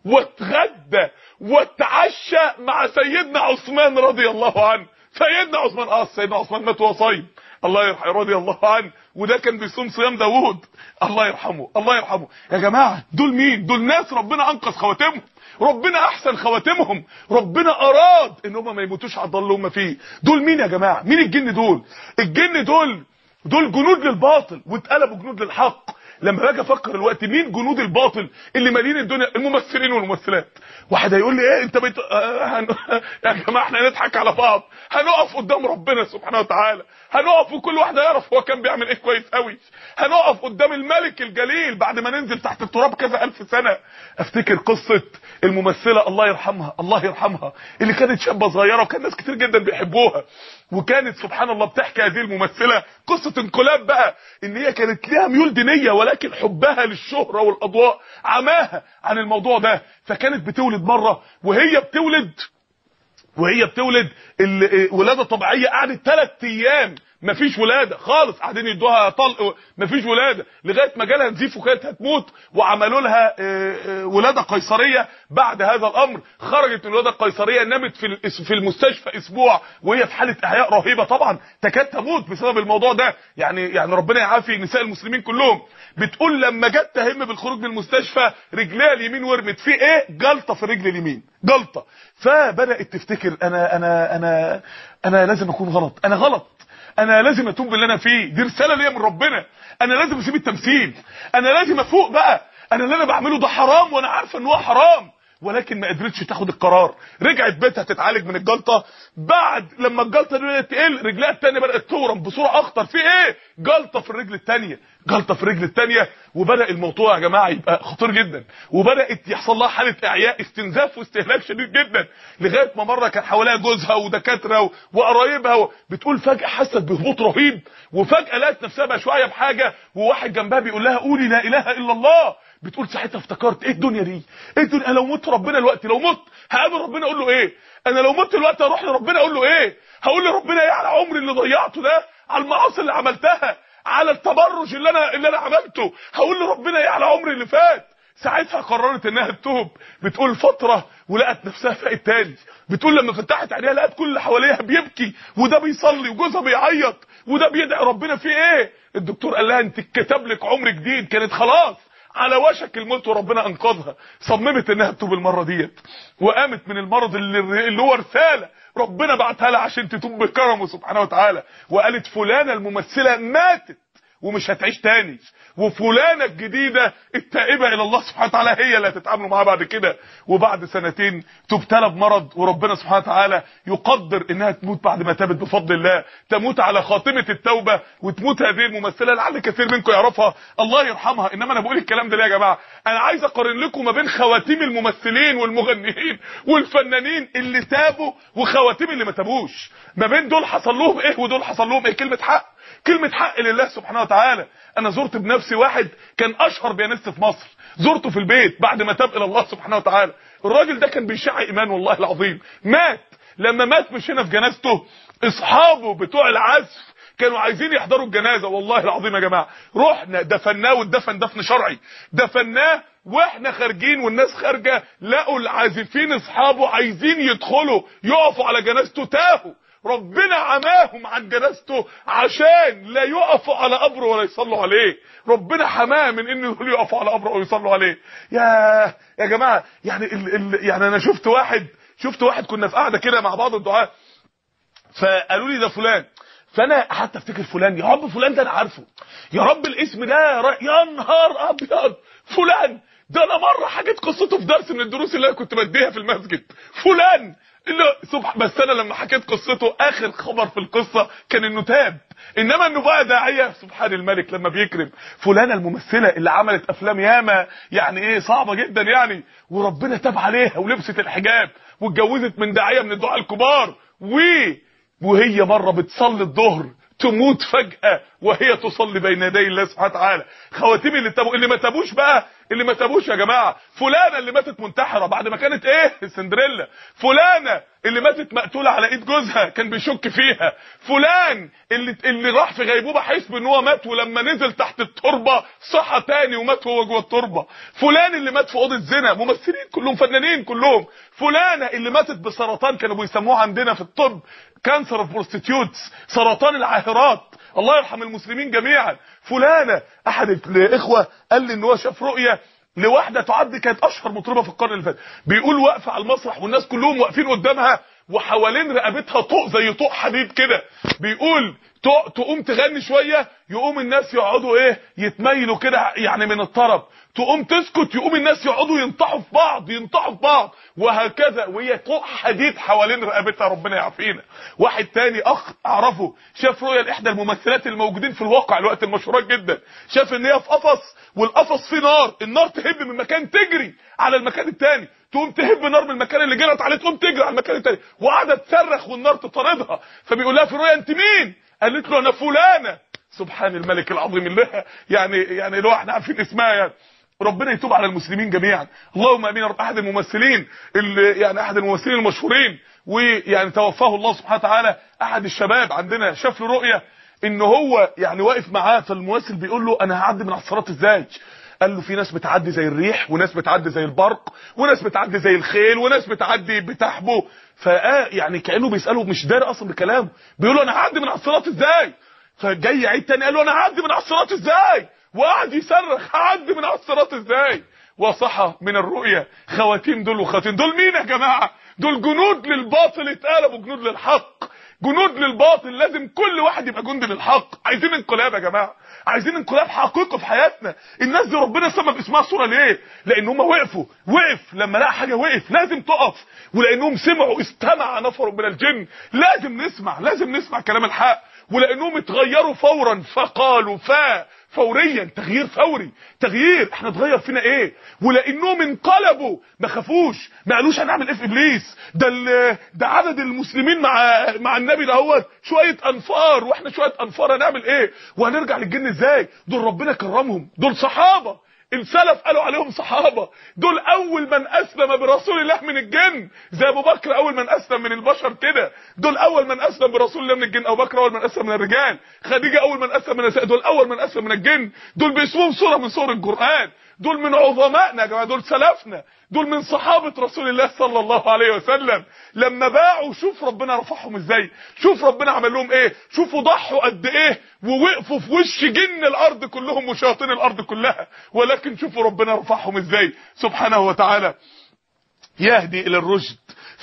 واتغدى واتعشى مع سيدنا عثمان رضي الله عنه. سيدنا عثمان اه سيدنا عثمان مات وهو صايم الله يرحمه رضي الله عنه، وده كان بيصوم صيام داوود الله يرحمه الله يرحمه. يا جماعه دول مين؟ دول ناس ربنا انقذ خواتمهم، ربنا احسن خواتمهم، ربنا اراد ان هم ما يموتوش على الضل اللي هم فيه. دول مين يا جماعه؟ مين الجن دول؟ الجن دول دول جنود للباطل واتقلبوا جنود للحق. لما باجي افكر دلوقتي مين جنود الباطل اللي مالين الدنيا؟ الممثلين والممثلات. واحد هيقول لي ايه انت بت... آه هن... يا جماعه احنا نضحك على بعض، هنقف قدام ربنا سبحانه وتعالى، هنقف وكل واحد هيعرف هو كان بيعمل ايه كويس قوي، هنقف قدام الملك الجليل بعد ما ننزل تحت التراب كذا الف سنه. افتكر قصه الممثله الله يرحمها الله يرحمها اللي كانت شابه صغيره وكان ناس كتير جدا بيحبوها، وكانت سبحان الله بتحكي هذه الممثله قصه انقلاب بقى، ان هي كانت ليها ميول دينيه ولكن حبها للشهره والاضواء عماها عن الموضوع ده. فكانت بتولد مره وهي بتولد وهي بتولد الولاده طبيعيه، قعدت ثلاث ايام مفيش ولاده خالص، قاعدين يدوها طلق مفيش ولاده لغايه ما جالها نزيف وكانت هتموت، وعملوا لها ولاده قيصريه. بعد هذا الامر خرجت من الولاده القيصريه، نامت في في المستشفى اسبوع وهي في حاله احياء رهيبه، طبعا تكاد تموت بسبب الموضوع ده. يعني يعني ربنا يعافي نساء المسلمين كلهم. بتقول لما جت تهم بالخروج من المستشفى رجليها اليمين ورمت في ايه؟ جلطه في الرجل اليمين، جلطه. فبدات تفتكر انا انا انا انا لازم اكون غلط، انا غلط، انا لازم اتوب باللي انا فيه، دي رساله ليا من ربنا، انا لازم اسيب التمثيل، انا لازم افوق بقى، انا اللي انا بعمله ده حرام وانا عارفه ان هو حرام، ولكن ما قدرتش تاخد القرار. رجعت بيتها تتعالج من الجلطه، بعد لما الجلطه دي بدات تقل رجلها الثانيه بدات تورم بصوره اخطر، في ايه؟ جلطه في الرجل الثانيه، جلطه في الرجل الثانيه. وبدا الموضوع يا جماعه يبقى خطير جدا، وبدات يحصل لها حاله اعياء استنزاف واستهلاك شديد جدا، لغايه ما مره كان حواليها جوزها ودكاتره وقرايبها، بتقول فجاه حست بهبوط رهيب، وفجاه لقت نفسها بقى شويه بحاجه، وواحد جنبها بيقول لها قولي لا اله الا الله. بتقول ساعتها افتكرت ايه الدنيا دي؟ ايه الدنيا؟ انا لو مت ربنا دلوقتي، لو مت هقابل ربنا اقول له ايه؟ انا لو مت دلوقتي هروح لربنا اقول له ايه؟ هقول لربنا ايه على عمري اللي ضيعته ده، على المعاصي اللي عملتها، على التبرج اللي انا اللي انا عملته، هقول لربنا ايه على عمري اللي فات؟ ساعتها قررت انها تتوب. بتقول فتره ولقت نفسها فاقت تاني. بتقول لما فتحت عينيها لقت كل اللي حواليها بيبكي، وده بيصلي وجوزها بيعيط وده بيدعي ربنا. في ايه؟ الدكتور قال لها انت اتكتب لك عمر جديد. كانت خلاص على وشك الموت وربنا انقذها. صممت انها تتوب المره ديت، وقامت من المرض اللي, اللي هو رساله ربنا بعتها لها عشان تتوب بكرمه سبحانه وتعالى. وقالت فلانه الممثله ماتت ومش هتعيش تاني، وفلانه الجديده التائبه الى الله سبحانه وتعالى هي اللي هتتعاملوا معاها بعد كده. وبعد سنتين تبتلى بمرض، وربنا سبحانه وتعالى يقدر انها تموت بعد ما تابت بفضل الله، تموت على خاتمه التوبه، وتموت هذه الممثله لعل كثير منكم يعرفها الله يرحمها. انما انا بقول الكلام ده ليه يا جماعه؟ انا عايز اقارن لكم ما بين خواتيم الممثلين والمغنيين والفنانين اللي تابوا وخواتيم اللي ما تابوش. ما بين دول حصل لهم ايه ودول حصل لهم ايه. كلمه حق، كلمه حق لله سبحانه وتعالى. انا زرت بنفسي واحد كان اشهر بيانست في مصر، زرته في البيت بعد ما تاب الى الله سبحانه وتعالى. الراجل ده كان بيشع ايمان والله العظيم. مات، لما مات مشينا في جنازته، اصحابه بتوع العزف كانوا عايزين يحضروا الجنازه. والله العظيم يا جماعه رحنا دفناه، والدفن دفن شرعي، دفناه واحنا خارجين والناس خارجه لقوا العازفين اصحابه عايزين يدخلوا يقفوا على جنازته، تاهوا. ربنا عماهم عن جنازته عشان لا يقفوا على قبره ولا يصلوا عليه. ربنا حماه من ان يقولوا يقفوا على قبره ويصلوا عليه. يا يا جماعه يعني ال ال يعني انا شفت واحد شفت واحد كنا في قاعده كده مع بعض الدعاء، فقالوا لي ده فلان، فانا قعدت افتكر فلان. يا رب فلان ده انا عارفه، يا رب الاسم ده ر... يا نهار ابيض فلان ده انا مره حكيت قصته في درس من الدروس اللي انا كنت بديها في المسجد. فلان اللي سبحان، بس انا لما حكيت قصته اخر خبر في القصه كان انه تاب، انما انه بقى داعيه سبحان الملك لما بيكرم. فلانه الممثله اللي عملت افلام ياما يعني ايه صعبه جدا يعني، وربنا تاب عليها ولبست الحجاب واتجوزت من داعيه من الدعاء الكبار، و وهي مره بتصلي الظهر تموت فجأة وهي تصلي بين يدي الله سبحانه وتعالى. خواتيم اللي تابوا، اللي ما تابوش بقى، اللي ما تابوش يا جماعه، فلانه اللي ماتت منتحره بعد ما كانت ايه سندريلا، فلانه اللي ماتت مقتوله على ايد جوزها كان بيشك فيها، فلان اللي اللي راح في غيبوبه حسب ان هو مات ولما نزل تحت التربه صحى تاني ومات هو جوه التربه، فلان اللي مات في اوضه زنا، ممثلين كلهم فنانين كلهم، فلانه اللي ماتت بسرطان كانوا بيسموه عندنا في الطب كانسر اوف بروستيتيوتس، سرطان العاهرات، الله يرحم المسلمين جميعا. فلانه احد الاخوه قال لي ان هو شاف رؤيه لواحده تعد كانت اشهر مطربه في القرن اللي فات، بيقول واقفه على المسرح والناس كلهم واقفين قدامها وحوالين رقبتها طوق زي طوق حديد كده، بيقول تقوم تغني شويه يقوم الناس يقعدوا ايه يتميلوا كده يعني من الطرب، تقوم تسكت يقوم الناس يقعدوا ينطحوا في بعض ينطحوا في بعض وهكذا، وهي طوق حديد حوالين رقبتها ربنا يعافينا. واحد تاني اخ اعرفه شاف رؤيه لاحدى الممثلات الموجودين في الواقع الوقت المشهورات جدا، شاف ان هي في قفص والقفص فيه نار، النار تهب من مكان تجري على المكان التاني، تقوم تهب نار من المكان اللي جرت عليه تقوم تجري على المكان التاني، وقعدت تصرخ والنار تطاردها، فبيقول لها في الرؤيه انت مين؟ قالت له انا فلانه. سبحان الملك العظيم الله، يعني يعني لو احنا عارفين اسمها يعني. ربنا يتوب على المسلمين جميعا اللهم امين. احد الممثلين اللي يعني احد الممثلين المشهورين ويعني توفاه الله سبحانه وتعالى، احد الشباب عندنا شاف له رؤيه ان هو يعني واقف معاه، فالممثل بيقول له انا هعدي من على الصراط ازاي؟ قال له في ناس بتعدي زي الريح وناس بتعدي زي البرق وناس بتعدي زي الخيل وناس بتعدي بتحبه، فاه يعني كانه بيساله مش داري اصلا بكلامه، بيقول له انا هعدي من على الصراط ازاي؟ فجاي يعيد تاني قال له انا هعدي من على الصراط ازاي؟ وقعد يصرخ هعدي من على الصراط ازاي؟ وصحى من الرؤيا. خواتيم دول وخواتيم دول مين يا جماعه؟ دول جنود للباطل اتقلبوا جنود للحق، جنود للباطل. لازم كل واحد يبقى جندي للحق. عايزين انقلاب يا جماعه، عايزين انقلاب حقيقي في حياتنا. الناس دي ربنا سمى باسمها صوره ليه؟ لان هم وقفوا، وقف لما لقى حاجه وقف لازم تقف، ولانهم سمعوا استمع نفر من الجن، لازم نسمع لازم نسمع كلام الحق، ولانهم اتغيروا فورا فقالوا فا فوريا، تغيير فوري، تغيير احنا اتغير فينا ايه، ولانهم انقلبوا ما خافوش، ما قالوش هنعمل ايه في ابليس، ده ده عدد المسلمين مع مع النبي دهوت شويه انفار واحنا شويه انفار، هنعمل ايه وهنرجع للجن ازاي؟ دول ربنا كرمهم، دول صحابه السلف قالوا عليهم صحابة، دول اول من اسلم برسول الله من الجن، زي ابو بكر اول من اسلم من البشر كده، دول اول من اسلم برسول الله من الجن، ابو بكر اول من اسلم من الرجال، خديجة اول من اسلم من النساء، دول اول من اسلم من الجن، دول باسمهم سورة من سور القرآن، دول من عظمائنا يا جماعه، دول سلفنا، دول من صحابه رسول الله صلى الله عليه وسلم. لما باعوا شوف ربنا رفعهم ازاي، شوف ربنا عمل لهم ايه، شوفوا ضحوا قد ايه ووقفوا في وش جن الارض كلهم وشياطين الارض كلها، ولكن شوفوا ربنا رفعهم ازاي سبحانه وتعالى. يهدي الى الرشد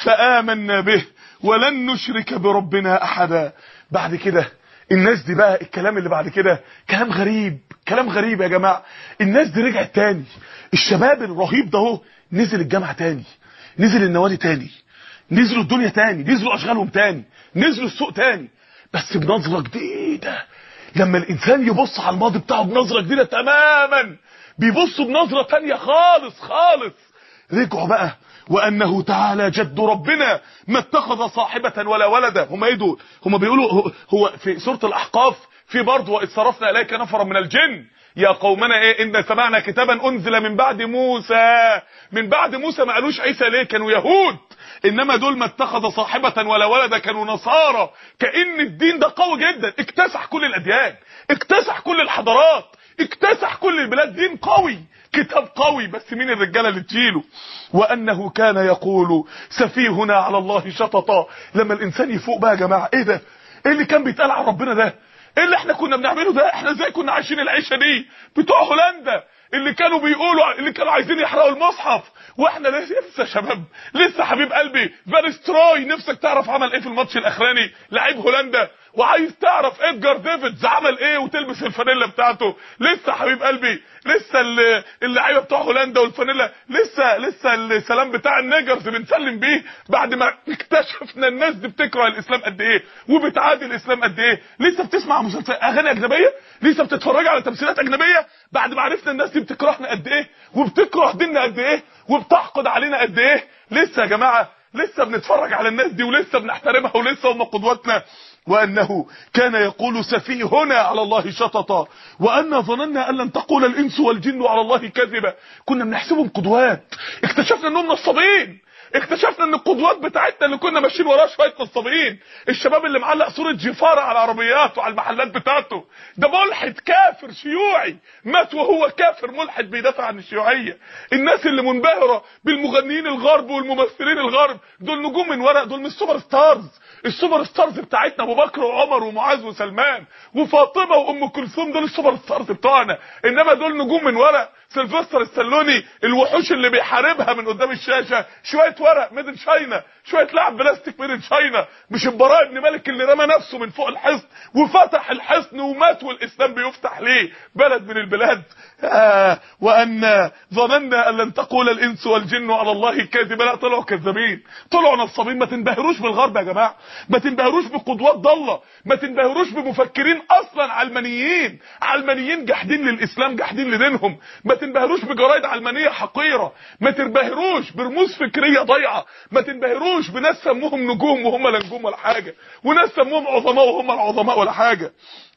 فآمنا به ولن نشرك بربنا احدا. بعد كده الناس دي بقى الكلام اللي بعد كده كلام غريب، كلام غريب يا جماعه. الناس دي رجعت تاني، الشباب الرهيب ده اهو نزل الجامعه تاني، نزل النوادي تاني، نزلوا الدنيا تاني، نزلوا اشغالهم تاني، نزلوا السوق تاني، بس بنظره جديده. لما الانسان يبص على الماضي بتاعه بنظره جديده تماما، بيبصوا بنظره تانيه خالص خالص. رجعوا بقى وانه تعالى جد ربنا ما اتخذ صاحبه ولا ولدا. هم ايه دول؟ هم بيقولوا هو في سوره الاحقاف في برضه واذ صرفنا اليك نفرا من الجن يا قومنا ايه ان سمعنا كتابا انزل من بعد موسى. من بعد موسى ما قالوش عيسى ليه؟ كانوا يهود. انما دول ما اتخذ صاحبه ولا ولدا كانوا نصارى. كأن الدين ده قوي جدا، اكتسح كل الاديان، اكتسح كل الحضارات، اكتسح كل البلاد. دين قوي، كتاب قوي، بس مين الرجاله اللي تشيله؟ وانه كان يقول سفيهنا على الله شططا. لما الانسان يفوق بقى يا جماعه، ايه ده؟ ايه اللي كان بيتقال على ربنا ده؟ ايه اللي احنا كنا بنعمله ده؟ احنا ازاي كنا عايشين العيشه دي؟ بتوع هولندا اللي كانوا بيقولوا، اللي كانوا عايزين يحرقوا المصحف، واحنا لسه شباب، لسه حبيب قلبي فانستروي. نفسك تعرف عمل ايه في الماتش الاخراني لعيب هولندا؟ وعايز تعرف ادجار ديفيدز عمل ايه وتلبس الفانيلا بتاعته؟ لسه حبيب قلبي، لسه اللعيبه بتوع هولندا والفانيلا، لسه لسه السلام بتاع النيجرز بنسلم بيه بعد ما اكتشفنا الناس دي بتكره الاسلام قد ايه وبتعادي الاسلام قد ايه. لسه بتسمع مسلسلات اغاني اجنبيه، لسه بتتفرج على تمثيلات اجنبيه بعد ما عرفنا الناس دي بتكرهنا قد ايه وبتكره ديننا قد ايه وبتحقد علينا قد ايه. لسه يا جماعه لسه بنتفرج على الناس دي ولسه بنحترمها ولسه هم قدوتنا. وانه كان يقول سفيهنا على الله شططا وان ظننا ان لن تقول الانس والجن على الله كذبا. كنا بنحسبهم قدوات، اكتشفنا انهم نصابين، اكتشفنا ان القدوات بتاعتنا اللي كنا ماشيين وراها شويه نصابين. الشباب اللي معلق صوره جفاره على عربياته وعلى المحلات بتاعته ده ملحد كافر شيوعي، مات وهو كافر ملحد بيدافع عن الشيوعيه. الناس اللي منبهره بالمغنيين الغرب والممثلين الغرب دول نجوم من ورق، دول مش سوبر ستارز. السوبر ستارز بتاعتنا ابو بكر وعمر ومعاذ وسلمان وفاطمه وام كلثوم، دول السوبر ستارز بتوعنا. انما دول نجوم من ورق. سيلفستر السلوني الوحوش اللي بيحاربها من قدام الشاشه شويه ورق ميد ان شاينا، شويه لعب بلاستيك ميد ان شاينا. مش البراء بن مالك اللي رمى نفسه من فوق الحصن وفتح الحصن ومات والاسلام بيفتح ليه بلد من البلاد. آه وان ظننا ان لن تقول الانس والجن على الله كاذبا. لا، طلعوا كذابين، طلعوا نصابين. ما تنبهروش بالغرب يا جماعه، ما تنبهروش بقدوات ضاله، ما تنبهروش بمفكرين اصلا علمانيين، علمانيين جاحدين للاسلام جاحدين لدينهم. ما تنبهروش بجرايد علمانيه حقيره، ما تنبهروش برموز فكريه ضايعه، ما تنبهروش بناس سموهم نجوم وهم لا نجوم ولا حاجه، وناس سموهم عظماء وهم العظماء ولا حاجه.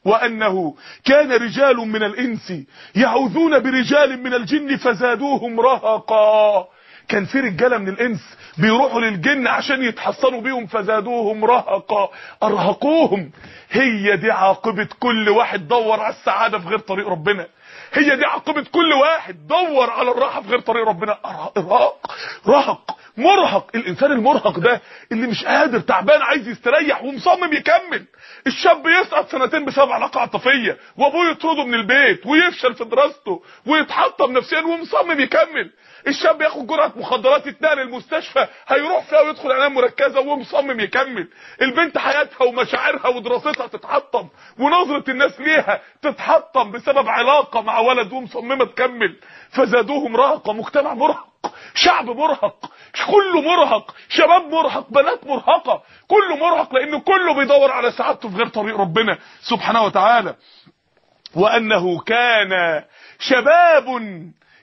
وانه كان رجال من الانس يعوذون برجال من الجن فزادوهم رهقا. كان في رجاله من الانس بيروحوا للجن عشان يتحصنوا بيهم فزادوهم رهقا، ارهقوهم. هي دي عاقبه كل واحد دور على السعاده في غير طريق ربنا، هي دي عاقبه كل واحد دور على الراحه في غير طريق ربنا. ارهاق، رهق، مرهق. الانسان المرهق ده اللي مش قادر، تعبان، عايز يستريح ومصمم يكمل. الشاب يسقط سنتين بسبب علاقه عاطفيه وابوه يطرده من البيت ويفشل في دراسته ويتحطم نفسيا ومصمم يكمل. الشاب ياخد جرعه مخدرات يتنقل المستشفى هيروح فيها ويدخل عنايه مركزه ومصمم يكمل. البنت حياتها ومشاعرها ودراستها تتحطم ونظره الناس ليها تتحطم بسبب علاقه مع ولد ومصممه تكمل. فزادوهم رهقا. مجتمع مرهق، شعب مرهق، كله مرهق، شباب مرهق، بنات مرهقه، كله مرهق لانه كله بيدور على سعادته في غير طريق ربنا سبحانه وتعالى. وانه كان شباب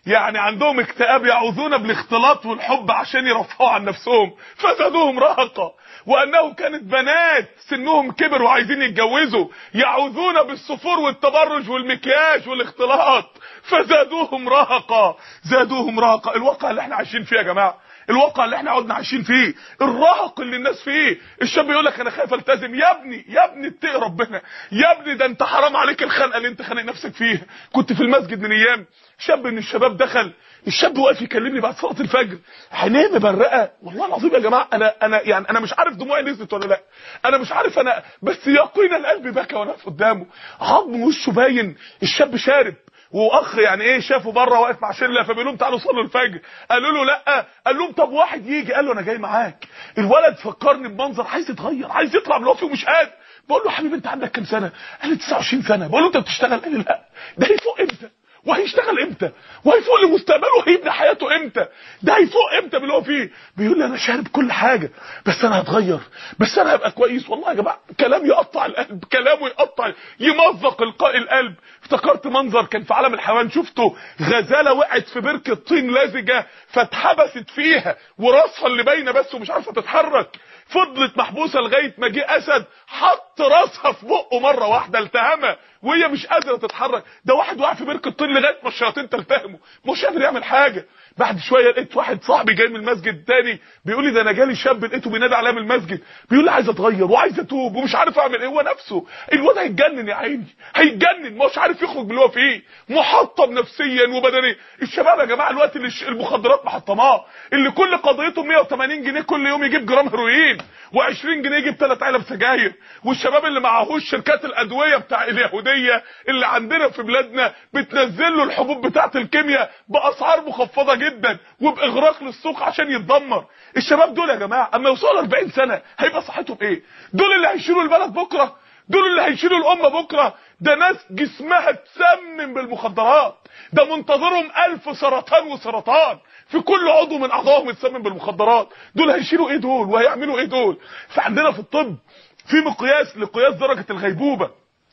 يعني عندهم اكتئاب، يعوذون بالاختلاط والحب عشان يرفعوا عن نفسهم، فزادوهم رهقا. وانهم كانت بنات سنهم كبر وعايزين يتجوزوا، يعوذون بالسفور والتبرج والمكياج والاختلاط، فزادوهم رهقا. زادوهم رهقا. الواقع اللي احنا عايشين فيه يا جماعه، الواقع اللي احنا قعدنا عايشين فيه، الرهق اللي الناس فيه. الشاب يقول لك انا خايف التزم. يا ابني يا ابني اتقي ربنا يا ابني، ده انت حرام عليك الخنقه اللي انت خانق نفسك فيها. كنت في المسجد من ايام، شاب من الشباب دخل، الشاب واقف يكلمني بعد صلاه الفجر، عينيه مبرقه والله العظيم يا جماعه. انا انا يعني انا مش عارف دموعي نزلت ولا لا، انا مش عارف انا، بس يقينا القلب بكى وانا واقف قدامه، عظم وشه باين. الشاب شارب، واخ يعني ايه شافه بره واقف مع شله، فبيقول لهم تعالوا صلوا الفجر. قالوا له لا، قال لهم طب واحد يجي، قال له انا جاي معاك. الولد فكرني بمنظر، عايز يتغير، عايز يطلع من اللي هو فيه ومش قادر. بقول له حبيبي انت عندك كام سنه؟ قال لي تسعة وعشرين سنه. بقول له انت بتشتغل؟ قال لي لا. ده هيفوق امتى؟ وهيشتغل امتى؟ وهيفوق لمستقبله وهيبني حياته امتى؟ ده هيفوق امتى باللي هو فيه؟ بيقول لي انا شارب كل حاجه، بس انا هتغير، بس انا هبقى كويس. والله يا جماعه كلام يقطع القلب، كلامه يقطع يمزق القلب. افتكرت منظر كان في عالم الحيوان شفته، غزاله وقعت في بركه طين لازجه فاتحبست فيها، وراسها اللي باينه بس ومش عارفه تتحرك، فضلت محبوسه لغايه ما جه اسد حط راسها في بقه مره واحده التهمها وهي مش قادره تتحرك. ده واحد وقع في بركه طين لغايه ما الشياطين تلتهمه، مش قادر يعمل حاجه. بعد شويه لقيت واحد صاحبي جاي من المسجد تاني بيقول لي ده انا جالي شاب لقيته بينادي عليا من المسجد، بيقول لي عايز اتغير وعايز اتوب ومش عارف اعمل ايه. هو نفسه الواد هيتجنن يا عيني، هيتجنن، مش عارف يخرج من اللي هو فيه، محطم نفسيا وبدنيا. الشباب يا جماعه الوقت اللي المخدرات محطماه، اللي كل قضيته مية وتمانين جنيه كل يوم يجيب جرام هيروين، وعشرين جنيه يجيب ثلاث علب سجاير. والشباب اللي معهوش شركات الادويه بتاع اليهوديه اللي عندنا في بلادنا بتنزل له الحبوب بتاعه الكيمياء باسعار مخفضه جدا وباغراق للسوق عشان يتدمر. الشباب دول يا جماعه اما يوصلوا أربعين سنه هيبقى صحتهم ايه؟ دول اللي هيشيلوا البلد بكره، دول اللي هيشيلوا الامه بكره. ده ناس جسمها تسمم بالمخدرات، ده منتظرهم ألف سرطان وسرطان في كل عضو من اعضائهم يتسمم بالمخدرات. دول هيشيلوا ايه دول وهيعملوا ايه دول؟ فعندنا في الطب في مقياس لقياس درجه الغيبوبه،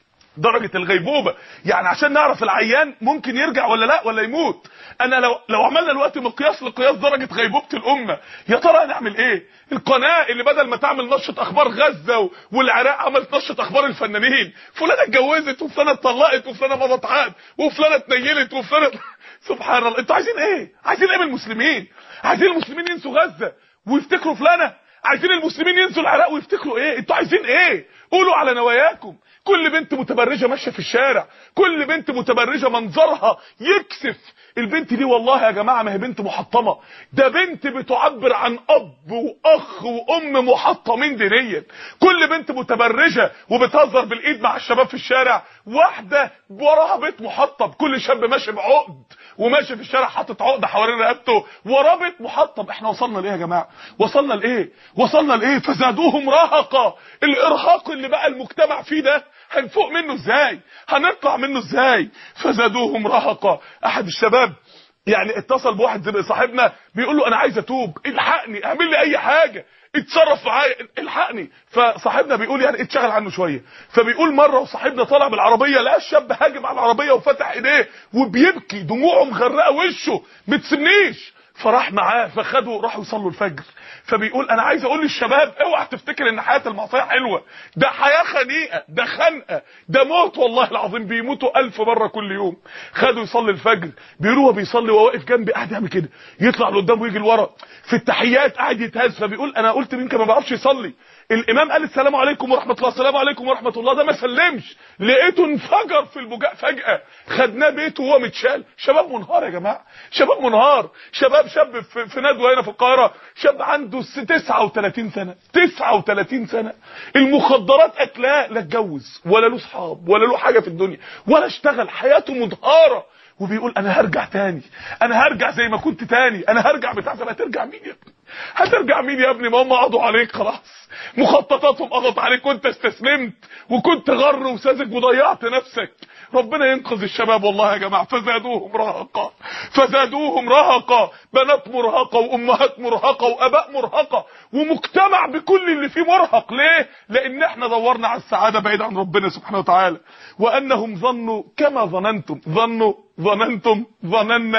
درجة الغيبوبة يعني عشان نعرف العيان ممكن يرجع ولا لا ولا يموت. انا لو لو عملنا الوقت مقياس لقياس درجة غيبوبة الامة، يا ترى هنعمل ايه؟ القناة اللي بدل ما تعمل نشرة اخبار غزة والعراق عملت نشرة اخبار الفنانين، فلانة اتجوزت وفلانة اتطلقت وفلانة مضت عقد وفلانة اتنيلت وفلانة سبحان الله. انتوا عايزين ايه؟ عايزين ايه من المسلمين؟ عايزين المسلمين ينسوا غزة ويفتكروا فلانة؟ عايزين المسلمين ينسوا العراق ويفتكروا ايه؟ انتوا عايزين ايه؟ قولوا على نواياكم. كل بنت متبرجه ماشيه في الشارع، كل بنت متبرجه منظرها يكسف. البنت دي والله يا جماعه ما هي بنت محطمه، ده بنت بتعبر عن اب واخ وام محطمين دينيا. كل بنت متبرجه وبتهزر بالايد مع الشباب في الشارع، واحده وراها بيت محطم. كل شاب ماشي بعقد وماشي في الشارع حاطط عقده حوالين رقبته وراه بيت محطم. احنا وصلنا لايه يا جماعه؟ وصلنا لايه؟ وصلنا لايه؟ فزادوهم رهقا. الارهاق اللي بقى المجتمع فيه ده هنفوق منه ازاي؟ هنطلع منه ازاي؟ فزادوهم رهقا. احد الشباب يعني اتصل بواحد زي صاحبنا بيقول له انا عايز اتوب، الحقني، اعمل لي اي حاجه، اتصرف معايا، الحقني. فصاحبنا بيقول يعني اتشغل عنه شويه، فبيقول مره وصاحبنا طالع بالعربيه لقى الشاب هاجم على العربيه وفتح ايديه وبيبكي، دموعه مغرقه وشه، ما تسيبنيش. فراح معاه فخدوا راحوا يصلوا الفجر. فبيقول انا عايز اقول للشباب اوعى تفتكر ان حياه المعصيه حلوه، ده حياه خنيقه، ده خنقه، ده موت والله العظيم، بيموتوا ألف مره كل يوم. خدوا يصلي الفجر، بيقولوا هو بيصلي وهو واقف جنبي قاعد يعمل كده، يطلع لقدام ويجي لورا، في التحيات قاعد يتهز. فبيقول انا قلت مين كان ما بيعرفش يصلي، الامام قال السلام عليكم ورحمه الله، السلام عليكم ورحمه الله، ده ما سلمش، لقيته انفجر في البكاء فجاه، خدناه بيته وهو متشال. شباب منهار يا جماعه، شباب منهار. شباب شاب في, في ندوه هنا في القاهره، شاب عنده تسعة وتلاتين سنه، تسعة وتلاتين سنه، المخدرات اكلاه، لا اتجوز ولا له اصحاب ولا له حاجه في الدنيا ولا اشتغل، حياته منهاره. وبيقول انا هرجع تاني، انا هرجع زي ما كنت تاني، انا هرجع بتاع زمان. هترجع مين يا ابني؟ هترجع مين يا ابني؟ ما هم قضوا عليك خلاص، مخططاتهم قضت عليك وانت استسلمت وكنت غر وساذج وضيعت نفسك. ربنا ينقذ الشباب والله يا جماعه. فزادوهم رهقا، فزادوهم رهقا. بنات مرهقه وامهات مرهقه واباء مرهقه ومجتمع بكل اللي فيه مرهق. ليه؟ لان احنا دورنا على السعاده بعيد عن ربنا سبحانه وتعالى. وانهم ظنوا كما ظننتم، ظنوا ظننتم ظننا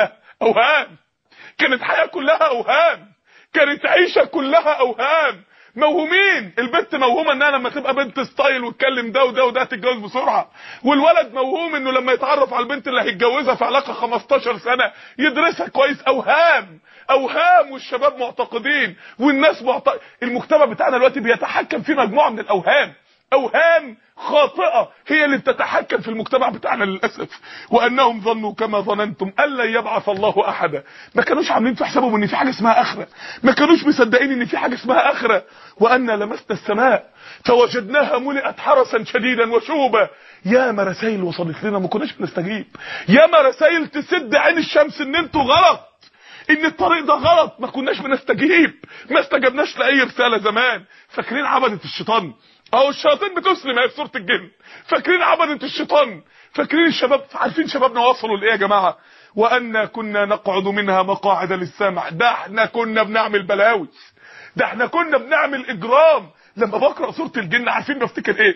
اوهام، كانت حياه كلها اوهام، كانت عيشه كلها اوهام. موهومين، البنت موهومه انها لما تبقى بنت ستايل وتكلم ده وده وده هتتجوز بسرعه، والولد موهوم انه لما يتعرف على البنت اللي هيتجوزها في علاقه خمستاشر سنه يدرسها كويس. اوهام اوهام، والشباب معتقدين والناس معتقد. المجتمع بتاعنا دلوقتي بيتحكم في مجموعه من الاوهام، اوهام خاطئه هي اللي بتتحكم في المجتمع بتاعنا للاسف. وانهم ظنوا كما ظننتم ان لن يبعث الله احدا. ما كانوش عاملين في حسابهم ان في حاجه اسمها اخره، ما كانوش مصدقين ان في حاجه اسمها اخره. وانا لمسنا السماء فوجدناها ملئت حرسا شديدا وشوبا. يا ما رسائل وصلت لنا ما كناش بنستجيب، يا ما رسائل تسد عين الشمس ان انتوا غلط، ان الطريق ده غلط، ما كناش بنستجيب، ما استجبناش لاي رساله زمان. فاكرين عبدة الشيطان؟ اهو الشياطين بتسلم اهي في سوره الجن. فاكرين عبدة الشيطان؟ فاكرين الشباب؟ عارفين شبابنا وصلوا لايه يا جماعه؟ وأنا كنا نقعد منها مقاعد للسمع. ده احنا كنا بنعمل بلاوي، ده احنا كنا بنعمل اجرام. لما بقرا سوره الجن عارفين بفتكر ايه؟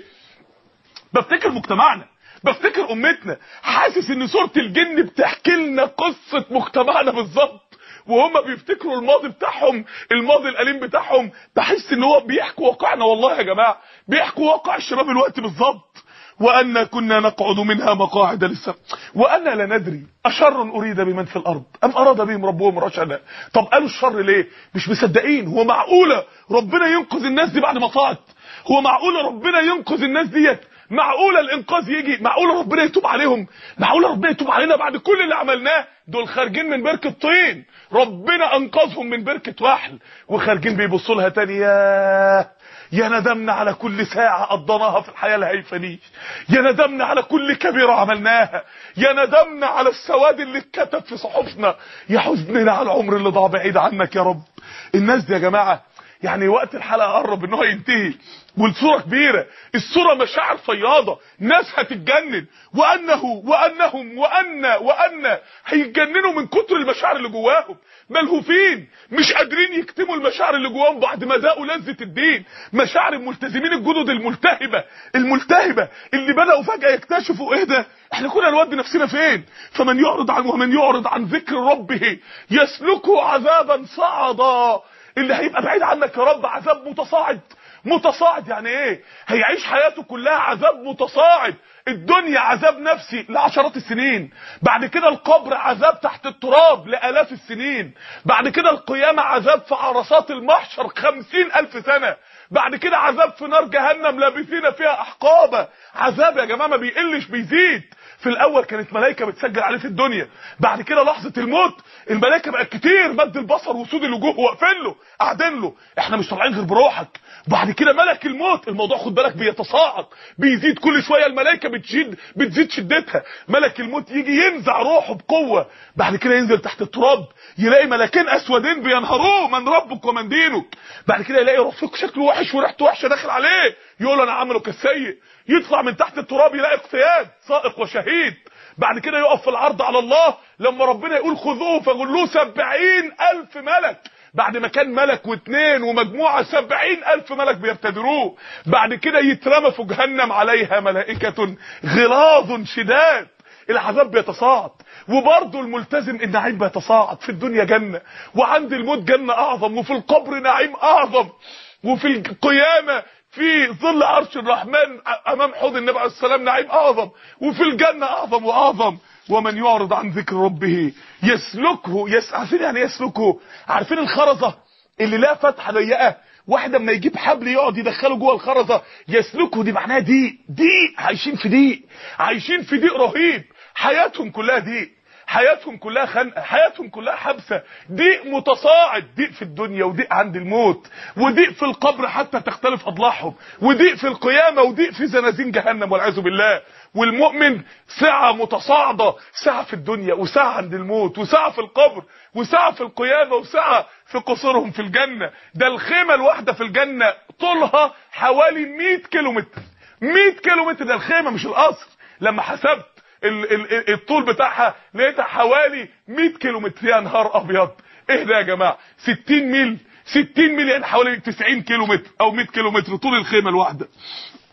بفتكر مجتمعنا، بفتكر امتنا، حاسس ان سوره الجن بتحكي لنا قصه مجتمعنا بالظبط، وهم بيفتكروا الماضي بتاعهم، الماضي الأليم بتاعهم. بحس ان هو بيحكوا واقعنا والله يا جماعه، بيحكوا واقع الشباب الوقت بالظبط. وأنا كنا نقعد منها مقاعد للسمع وأنا لا ندري أشر أريد بمن في الأرض أم أراد بهم ربهم رشدا. طب قالوا الشر ليه؟ مش مصدقين. هو معقولة ربنا ينقذ الناس دي بعد ما طاعت؟ هو معقولة ربنا ينقذ الناس ديت؟ معقولة الإنقاذ يجي؟ معقولة ربنا يتوب عليهم؟ معقولة ربنا يتوب علينا بعد كل اللي عملناه؟ دول خارجين من بركة طين، ربنا أنقذهم من بركة وحل، وخارجين بيبصوا لها تاني. يا يا ندمنا على كل ساعة قضيناها في الحياة الهايفة دي، يا ندمنا على كل كبيرة عملناها، يا ندمنا على السواد اللي اتكتب في صحفنا، يا حزننا على العمر اللي ضاع بعيد عنك يا رب. الناس دي يا جماعة يعني وقت الحلقة قرب ان هو ينتهي والصورة كبيرة، الصورة مشاعر فياضة، ناس هتتجنن، وانه وانهم وان وان هيتجننوا من كتر المشاعر اللي جواهم، ملهوفين مش قادرين يكتموا المشاعر اللي جواهم بعد ما ذاقوا لذة الدين. مشاعر الملتزمين الجدد الملتهبة الملتهبة اللي بدأوا فجأة يكتشفوا ايه ده، احنا كنا نودي نفسنا فين. فمن يعرض عن ومن يعرض عن ذكر ربه يسلكه عذابا صعدا. اللي هيبقى بعيد عنك يا رب عذاب متصاعد. متصاعد يعني ايه؟ هيعيش حياته كلها عذاب متصاعد. الدنيا عذاب نفسي لعشرات السنين، بعد كده القبر عذاب تحت التراب لآلاف السنين، بعد كده القيامة عذاب في عرصات المحشر خمسين ألف سنة، بعد كده عذاب في نار جهنم لابثين فيها أحقابا. عذاب يا جماعة ما بيقلش بيزيد. في الاول كانت ملائكه بتسجل عليه في الدنيا، بعد كده لحظه الموت الملائكه بقت كتير، مد البصر وسود الوجوه واقفين له قاعدين له، احنا مش طالعين غير بروحك. بعد كده ملك الموت، الموضوع خد بالك بيتصاعد بيزيد كل شويه، الملائكه بتشد بتزيد شدتها، ملك الموت يجي ينزع روحه بقوه، بعد كده ينزل تحت التراب يلاقي ملكين اسودين بينهروه، من ربك ومن دينك. بعد كده يلاقي رفيق شكله وحش وريحته وحشه داخل عليه يقول انا عملك السيء، يطلع من تحت التراب يلاقي اقتياد سائق وشهيد. بعد كده يقف في العرض على الله لما ربنا يقول خذوه فغلوه سبعين ألف ملك، بعد ما كان ملك واثنين ومجموعة سبعين ألف ملك بيرتدروه. بعد كده يترمى في جهنم عليها ملائكة غلاظ شداد. العذاب بيتصاعد، وبرضه الملتزم النعيم بيتصاعد. في الدنيا جنة، وعند الموت جنة أعظم، وفي القبر نعيم أعظم، وفي القيامة في ظل عرش الرحمن امام حوض النبي عليه السلام نعيم اعظم، وفي الجنه اعظم واعظم. ومن يعرض عن ذكر ربه يسلكه يس... عارفين يعني يسلكه؟ عارفين الخرزه اللي لها فتحه ضيقه، واحد اما يجيب حبل يقعد يدخله جوه الخرزه، يسلكه دي معناها ضيق، ضيق عايشين في ضيق، عايشين في ضيق رهيب، حياتهم كلها ضيق، حياتهم كلها خنقه، حياتهم كلها حبسه، ضيق متصاعد، ضيق في الدنيا وضيق عند الموت، وضيق في القبر حتى تختلف اضلاعهم، وضيق في القيامه، وضيق في زنازين جهنم والعياذ بالله. والمؤمن ساعه متصاعده، ساعه في الدنيا وساعه عند الموت وساعه في القبر وساعه في القيامه وساعه في قصورهم في الجنه. ده الخيمه الواحده في الجنه طولها حوالي مية كيلو متر، مية كيلو متر ده الخيمه مش القصر. لما حسبت ال ال الطول بتاعها لقيتها حوالي مية كيلو متر. يا نهار ابيض، ايه ده يا جماعه؟ ستين ميل، ستين ميل يعني حوالي تسعين كيلو متر او مية كيلو متر طول الخيمه الواحده.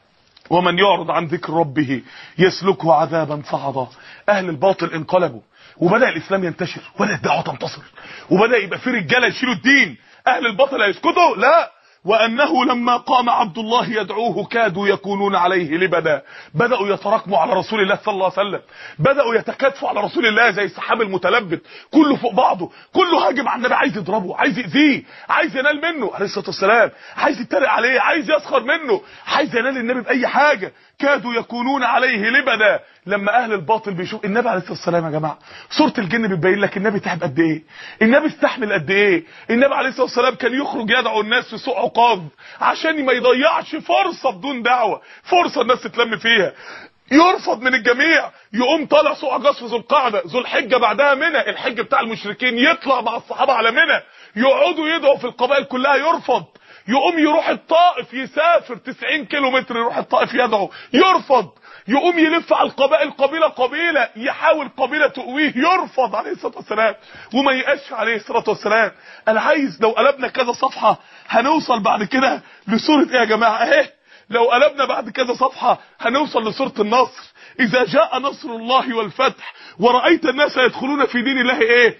ومن يعرض عن ذكر ربه يسلكه عذابا صعدا. اهل الباطل انقلبوا، وبدأ الاسلام ينتشر وبدأت الدعوة تنتصر وبدأ يبقى في رجاله يشيلوا الدين. اهل الباطل هيسكتوا؟ لا. وأنه لما قام عبد الله يدعوه كادوا يكونون عليه لبدا. بدأوا يتراكموا على رسول الله صلى الله عليه وسلم، بدأوا يتكاتفوا على رسول الله زي السحاب المتلبد، كله فوق بعضه، كله هاجم على النبي، عايز يضربه، عايز يأذيه، عايز ينال منه عليه الصلاة والسلام، عايز يتريق عليه، عايز يسخر منه، عايز ينال النبي بأي حاجة. كادوا يكونون عليه لبدا. لما اهل الباطل بيشوف النبي عليه الصلاه والسلام، يا جماعه سوره الجن بتبين لك النبي تعب قد ايه، النبي استحمل قد ايه. النبي عليه الصلاه والسلام كان يخرج يدعو الناس في سوق عقاب عشان ما يضيعش فرصه بدون دعوه، فرصه الناس تتلم فيها، يرفض من الجميع، يقوم طالع سوق عجاز في ذو القعده، ذو الحجه بعدها منى، الحج بتاع المشركين، يطلع مع الصحابه على منى، يقعدوا يدعوا في القبائل كلها، يرفض. يقوم يروح الطائف، يسافر تسعين كيلو متر يروح الطائف يدعو، يرفض. يقوم يلف على القبائل قبيله قبيله، يحاول قبيله تؤويه، يرفض عليه الصلاه والسلام وما يقاش عليه الصلاه والسلام. انا عايز لو قلبنا كذا صفحه هنوصل بعد كده لسوره ايه يا جماعه؟ اهي لو قلبنا بعد كذا صفحه هنوصل لسوره النصر. اذا جاء نصر الله والفتح ورأيت الناس يدخلون في دين الله ايه؟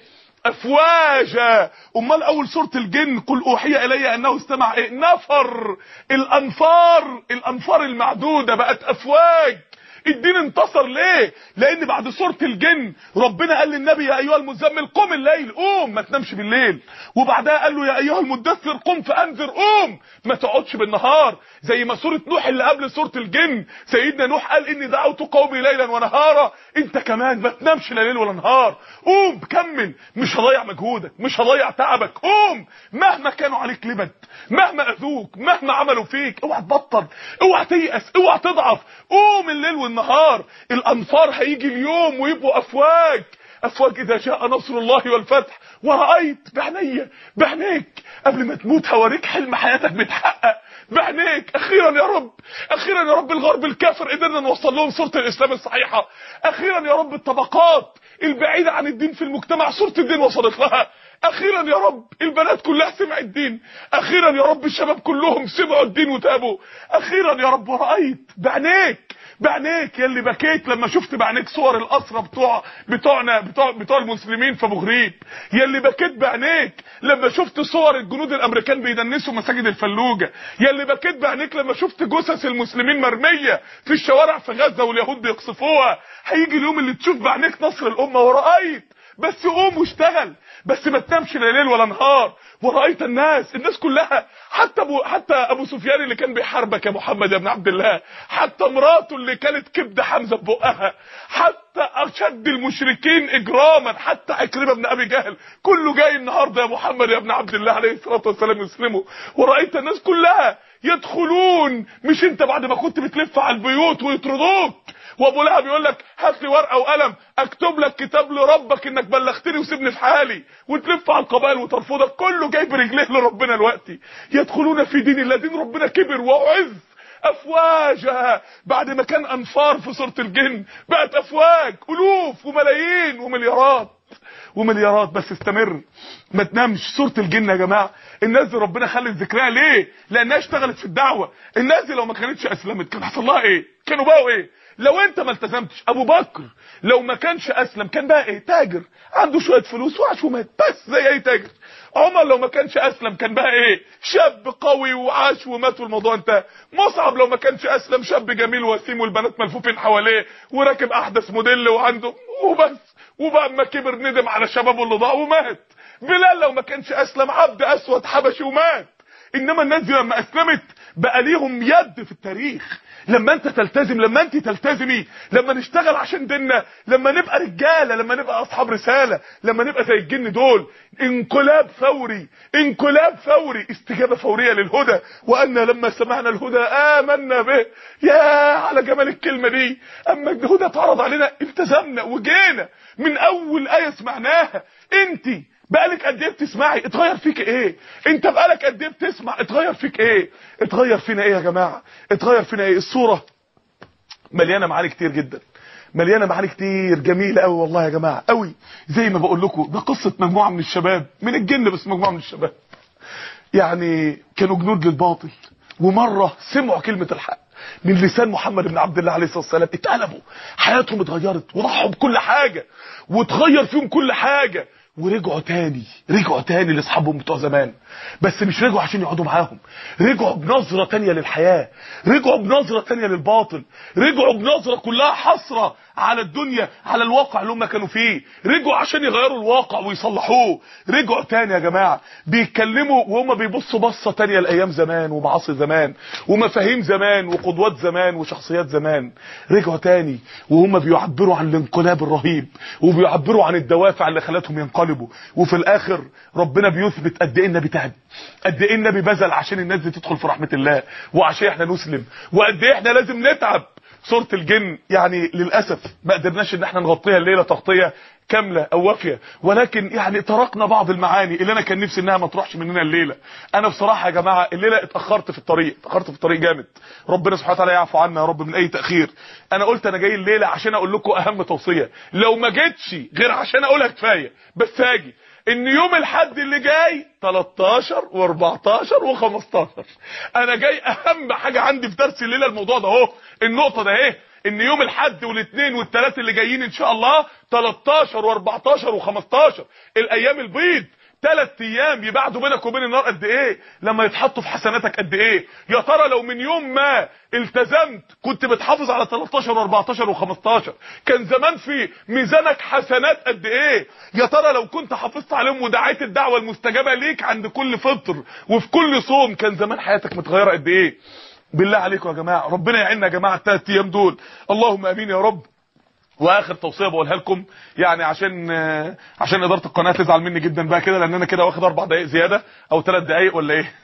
افواجا. امال اول سوره الجن قل اوحي الي انه استمع ايه؟ نفر. الانفار، الانفار المعدوده بقت افواج. الدين انتصر ليه؟ لان بعد سوره الجن ربنا قال للنبي يا ايها المزمل قم الليل، قوم ما تنامش بالليل، وبعدها قال له يا ايها المدثر قم فانذر، قوم ما تقعدش بالنهار. زي ما سوره نوح اللي قبل سوره الجن سيدنا نوح قال اني دعوت قومي ليلا ونهارا، انت كمان ما تنامش لا ليل ولا نهار، قوم كمل، مش هضيع مجهودك، مش هضيع تعبك، قوم مهما كانوا عليك لبد، مهما اذوك، مهما عملوا فيك، اوعى تبطل، اوعى تيأس، اوعى تضعف، قوم الليل والنهار. الانفار هيجي اليوم ويبقوا افواج، افواج. اذا جاء نصر الله والفتح ورأيت بعينيا، بعينيك قبل ما تموت هوريك حلم حياتك بيتحقق بعينيك. اخيرا يا رب، اخيرا يا رب الغرب الكافر قدرنا نوصل لهم صورة الاسلام الصحيحة. اخيرا يا رب الطبقات البعيدة عن الدين في المجتمع صورة الدين وصلت لها. اخيرا يا رب البنات كلها سمعت الدين. اخيرا يا رب الشباب كلهم سمعوا الدين وتابوا. اخيرا يا رب ورأيت بعينيك، بعينيك يا اللي بكيت لما شفت بعينيك صور الاسرى بتوع بتوعنا بتوع بتوع المسلمين في ابو غريب، يا اللي بكيت بعينيك لما شفت صور الجنود الامريكان بيدنسوا مساجد الفلوجه، يا اللي بكيت بعينيك لما شفت جثث المسلمين مرميه في الشوارع في غزه واليهود بيقصفوها. هيجي اليوم اللي تشوف بعينيك نصر الامه ورأيت. بس قوم واشتغل، بس ما تنامش لا ليل ولا نهار. ورأيت الناس، الناس كلها، حتى ابو حتى ابو سفيان اللي كان بيحاربك يا محمد يا ابن عبد الله، حتى مراته اللي كانت كبد حمزه ببقها، حتى اشد المشركين اجراما، حتى عكرمه بن ابي جهل، كله جاي النهارده يا محمد يا ابن عبد الله عليه الصلاه والسلام يسلموا. ورأيت الناس كلها يدخلون، مش انت بعد ما كنت بتلف على البيوت ويطردوك وابو لهب يقول لك هات لي ورقه وقلم اكتب لك كتاب لربك انك بلغتني وسيبني في حالي، وتلف على القبائل وترفضك، كله جاي برجليه لربنا دلوقتي. يدخلون في دين الله، دين ربنا كبر وعز. افواجها، بعد ما كان انفار في سوره الجن بقت افواج، الوف وملايين ومليارات ومليارات. بس استمر ما تنامش. سوره الجن يا جماعه الناس دي ربنا خلت ذكرها ليه؟ لانها اشتغلت في الدعوه. الناس دي لو ما كانتش اسلمت كان حصل لها ايه؟ كانوا بقوا ايه؟ لو انت ما التزمتش، ابو بكر لو ما كانش اسلم كان بقى ايه؟ تاجر عنده شويه فلوس وعاش ومات، بس زي اي تاجر. عمر لو ما كانش اسلم كان بقى ايه؟ شاب قوي وعاش ومات والموضوع انتهى. مصعب لو ما كانش اسلم شاب جميل وسيم والبنات ملفوفين حواليه وراكب احدث موديل وعنده وبس، وبقى اما كبر ندم على شبابه اللي ضاع ومات. بلال لو ما كانش اسلم عبد اسود حبشي ومات. انما الناس دي لما اسلمت بقى ليهم يد في التاريخ. لما انت تلتزم، لما انت تلتزمي، لما نشتغل عشان ديننا، لما نبقى رجاله، لما نبقى اصحاب رساله، لما نبقى زي الجن دول، انقلاب فوري، انقلاب فوري، استجابه فوريه للهدى. وان لما سمعنا الهدى امنا به. يا على جمال الكلمه دي، اما الهدى اتعرض علينا التزمنا وجينا من اول ايه سمعناها. انتي بقالك قد ايه بتسمعي؟ اتغير فيك ايه؟ انت بقالك قد ايه بتسمع؟ اتغير فيك ايه؟ اتغير فينا ايه يا جماعه؟ اتغير فينا ايه؟ الصوره مليانه معاني كتير جدا، مليانه معاني كتير جميله قوي والله يا جماعه قوي. زي ما بقول لكم ده قصه مجموعه من الشباب من الجن، بس مجموعه من الشباب يعني كانوا جنود للباطل، ومره سمعوا كلمه الحق من لسان محمد بن عبد الله عليه الصلاه والسلام اتقلبوا، حياتهم اتغيرت وضحوا بكل حاجه واتغير فيهم كل حاجه، ورجعوا تاني رجعوا تاني لاصحابهم بتوع زمان. بس مش رجعوا عشان يقعدوا معاهم، رجعوا بنظره تانيه للحياه، رجعوا بنظره تانيه للباطل، رجعوا بنظره كلها حسره على الدنيا، على الواقع اللي هم كانوا فيه، رجعوا عشان يغيروا الواقع ويصلحوه. رجعوا تاني يا جماعه بيتكلموا وهم بيبصوا بصه تانيه لايام زمان ومعاصي زمان ومفاهيم زمان وقدوات زمان وشخصيات زمان. رجعوا تاني وهم بيعبروا عن الانقلاب الرهيب وبيعبروا عن الدوافع اللي خلتهم ينقلبوا. وفي الاخر ربنا بيثبت قد ايه النبي تعب، قد ايه النبي بذل عشان الناس دي تدخل في رحمه الله وعشان احنا نسلم، وقد ايه احنا لازم نتعب. سورة الجن يعني للأسف ما قدرناش ان احنا نغطيها الليلة تغطية كاملة او وافية، ولكن يعني طرقنا بعض المعاني اللي انا كان نفسي انها ما تروحش مننا الليلة. انا بصراحة يا جماعة الليلة اتأخرت في الطريق، اتأخرت في الطريق جامد، ربنا سبحانه وتعالى يعفو عنا يا رب من اي تأخير. انا قلت انا جاي الليلة عشان اقول لكم اهم توصية، لو ما جيتش غير عشان اقولها كفاية، بس هاجي ان يوم الحد اللي جاي تلتاشر واربعتاشر وخمستاشر انا جاي اهم حاجة عندي في درس الليلة الموضوع ده اهو، النقطة ده اهي، ان يوم الحد والاثنين والثلاث اللي جايين ان شاء الله تلتاشر واربعتاشر وخمستاشر الايام البيض، ثلاث ايام يبعدوا بينك وبين النار قد ايه لما يتحطوا في حسناتك قد ايه. يا ترى لو من يوم ما التزمت كنت بتحافظ على تلتاشر واربعتاشر وخمستاشر كان زمان في ميزانك حسنات قد ايه. يا ترى لو كنت حافظت عليهم ودعيت الدعوه المستجابه ليك عند كل فطر وفي كل صوم كان زمان حياتك متغيره قد ايه. بالله عليكم يا جماعه ربنا يعيننا يا جماعه الثلاث ايام دول، اللهم امين يا رب. واخر توصيه بقولها لكم يعني عشان عشان اداره القناه تزعل مني جدا بقى كده، لان انا كده واخد اربع دقائق زياده او ثلاث دقائق ولا ايه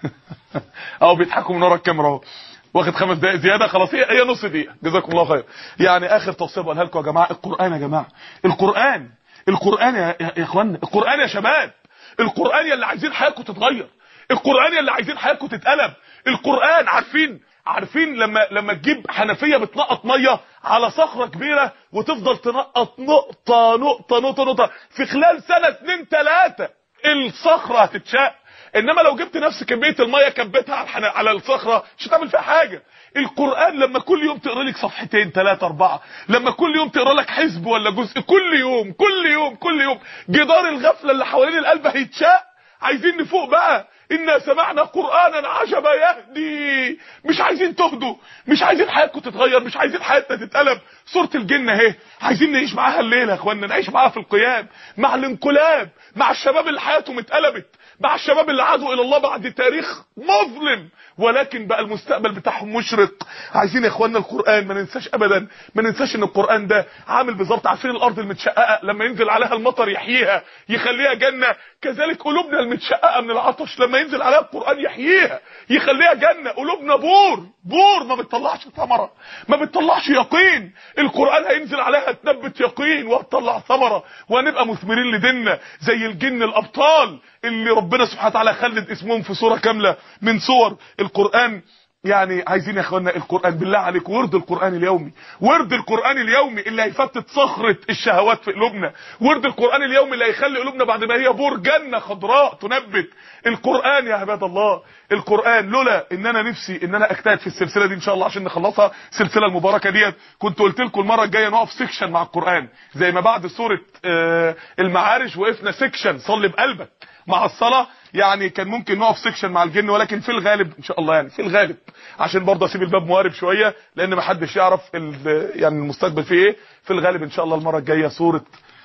او بيضحكوا من ورا الكاميرا اهو، واخد خمس دقائق زياده خلاص، هي هي نص دقيقه، جزاكم الله خير. يعني اخر توصيه بقولها لكم يا جماعه، القران يا جماعه، القران القران يا, يا اخوانا، القران يا شباب، القران يا اللي عايزين حياتكم تتغير، القران يا اللي عايزين حياتكم تتقلب. القران عارفين عارفين لما لما تجيب حنفيه بتنقط ميه على صخره كبيره وتفضل تنقط نقطه نقطه نقطه نقطه في خلال سنه اتنين تلاته الصخره هتتشق. انما لو جبت نفس كميه الميه كبتها على الحن... على الصخره مش هتعمل فيها حاجه. القران لما كل يوم تقرا لك صفحتين ثلاثه اربعه، لما كل يوم تقرا لك حزب ولا جزء، كل يوم كل يوم كل يوم جدار الغفله اللي حوالين القلب هيتشق. عايزين نفوق بقى، إنا سمعنا قرآنا عجبا يهدي. مش عايزين تهدوا، مش عايزين حياتكم تتغير، مش عايزين حياتنا تتقلب. سورة الجن اهي عايزين نعيش معاها الليلة يا اخوانا، نعيش معاها في القيام، مع الانقلاب، مع الشباب اللي حياتهم اتقلبت، مع الشباب اللي عادوا الى الله بعد تاريخ مظلم ولكن بقى المستقبل بتاعهم مشرق. عايزين يا اخوانا القرآن ما ننساش ابدا، ما ننساش ان القرآن ده عامل بالظبط، عارفين الارض المتشققه لما ينزل عليها المطر يحييها يخليها جنه، كذلك قلوبنا المتشققه من العطش لما ينزل عليها القرآن يحييها يخليها جنه. قلوبنا بور بور ما بتطلعش ثمره، ما بتطلعش يقين. القرآن هينزل عليها تنبت يقين وهتطلع ثمره وهنبقى مثمرين لديننا زي الجن الابطال اللي ربنا سبحانه وتعالى خلد اسمهم في سوره كامله من سور القرآن. يعني عايزين يا اخوانا القرآن بالله عليك، ورد القرآن اليومي، ورد القرآن اليومي اللي هيفتت صخرة الشهوات في قلوبنا، ورد القرآن اليومي اللي هيخلي قلوبنا بعد ما هي بور جنة خضراء تنبت. القرآن يا عباد الله، القرآن لولا ان انا نفسي ان انا اجتهد في السلسلة دي ان شاء الله عشان نخلصها السلسلة المباركة ديت، كنت قلت لكم المرة الجاية نقف سيكشن مع القرآن زي ما بعد سورة آه المعارج وقفنا سيكشن صلي بقلبك مع الصلاة، يعني كان ممكن نقف سيكشن مع الجن، ولكن في الغالب ان شاء الله يعني في الغالب عشان برضه اسيب الباب موارب شويه لان ما حدش يعرف يعني المستقبل فيه ايه، في الغالب ان شاء الله المره الجايه سوره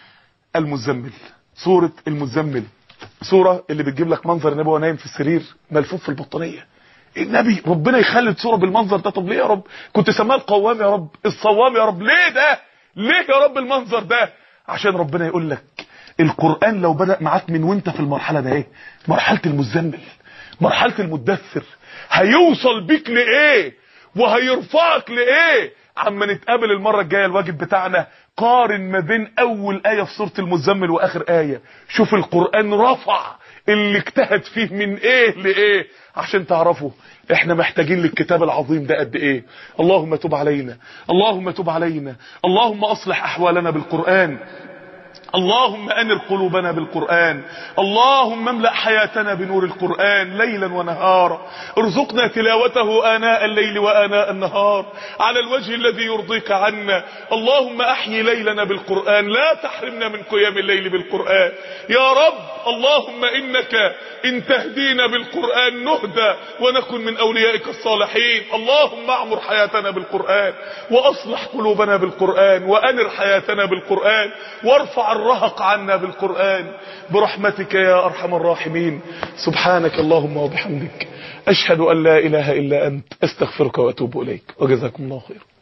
المزمل. سوره المزمل سوره اللي بتجيب لك منظر النبي وهو نايم في السرير ملفوف في البطانيه. النبي ربنا يخلد سوره بالمنظر ده، طب ليه يا رب؟ كنت سماها القوام يا رب، الصوام يا رب، ليه ده؟ ليه يا رب المنظر ده؟ عشان ربنا يقول لك القرآن لو بدأ معاك من وانت في المرحلة ده ايه، مرحلة المزمل، مرحلة المدثر، هيوصل بيك لايه وهيرفعك لايه. عما نتقابل المرة الجاية الواجب بتاعنا قارن ما بين اول آية في سورة المزمل واخر آية، شوف القرآن رفع اللي اجتهد فيه من ايه لايه عشان تعرفوا احنا محتاجين للكتاب العظيم ده قد ايه. اللهم تب علينا، اللهم تب علينا، اللهم اصلح احوالنا بالقرآن، اللهم أنر قلوبنا بالقرآن، اللهم املأ حياتنا بنور القرآن ليلا ونهارا، ارزقنا تلاوته آناء الليل وآناء النهار على الوجه الذي يرضيك عنا. اللهم أحيي ليلنا بالقرآن، لا تحرمنا من قيام الليل بالقرآن يا رب. اللهم إنك إن تهدينا بالقرآن نهدى ونكن من أوليائك الصالحين. اللهم اعمر حياتنا بالقرآن، وأصلح قلوبنا بالقرآن، وأنر حياتنا بالقرآن، وارفع الرهق عنا بالقرآن برحمتك يا أرحم الراحمين. سبحانك اللهم وبحمدك، أشهد أن لا إله إلا أنت، أستغفرك وأتوب إليك، وجزاكم الله خير.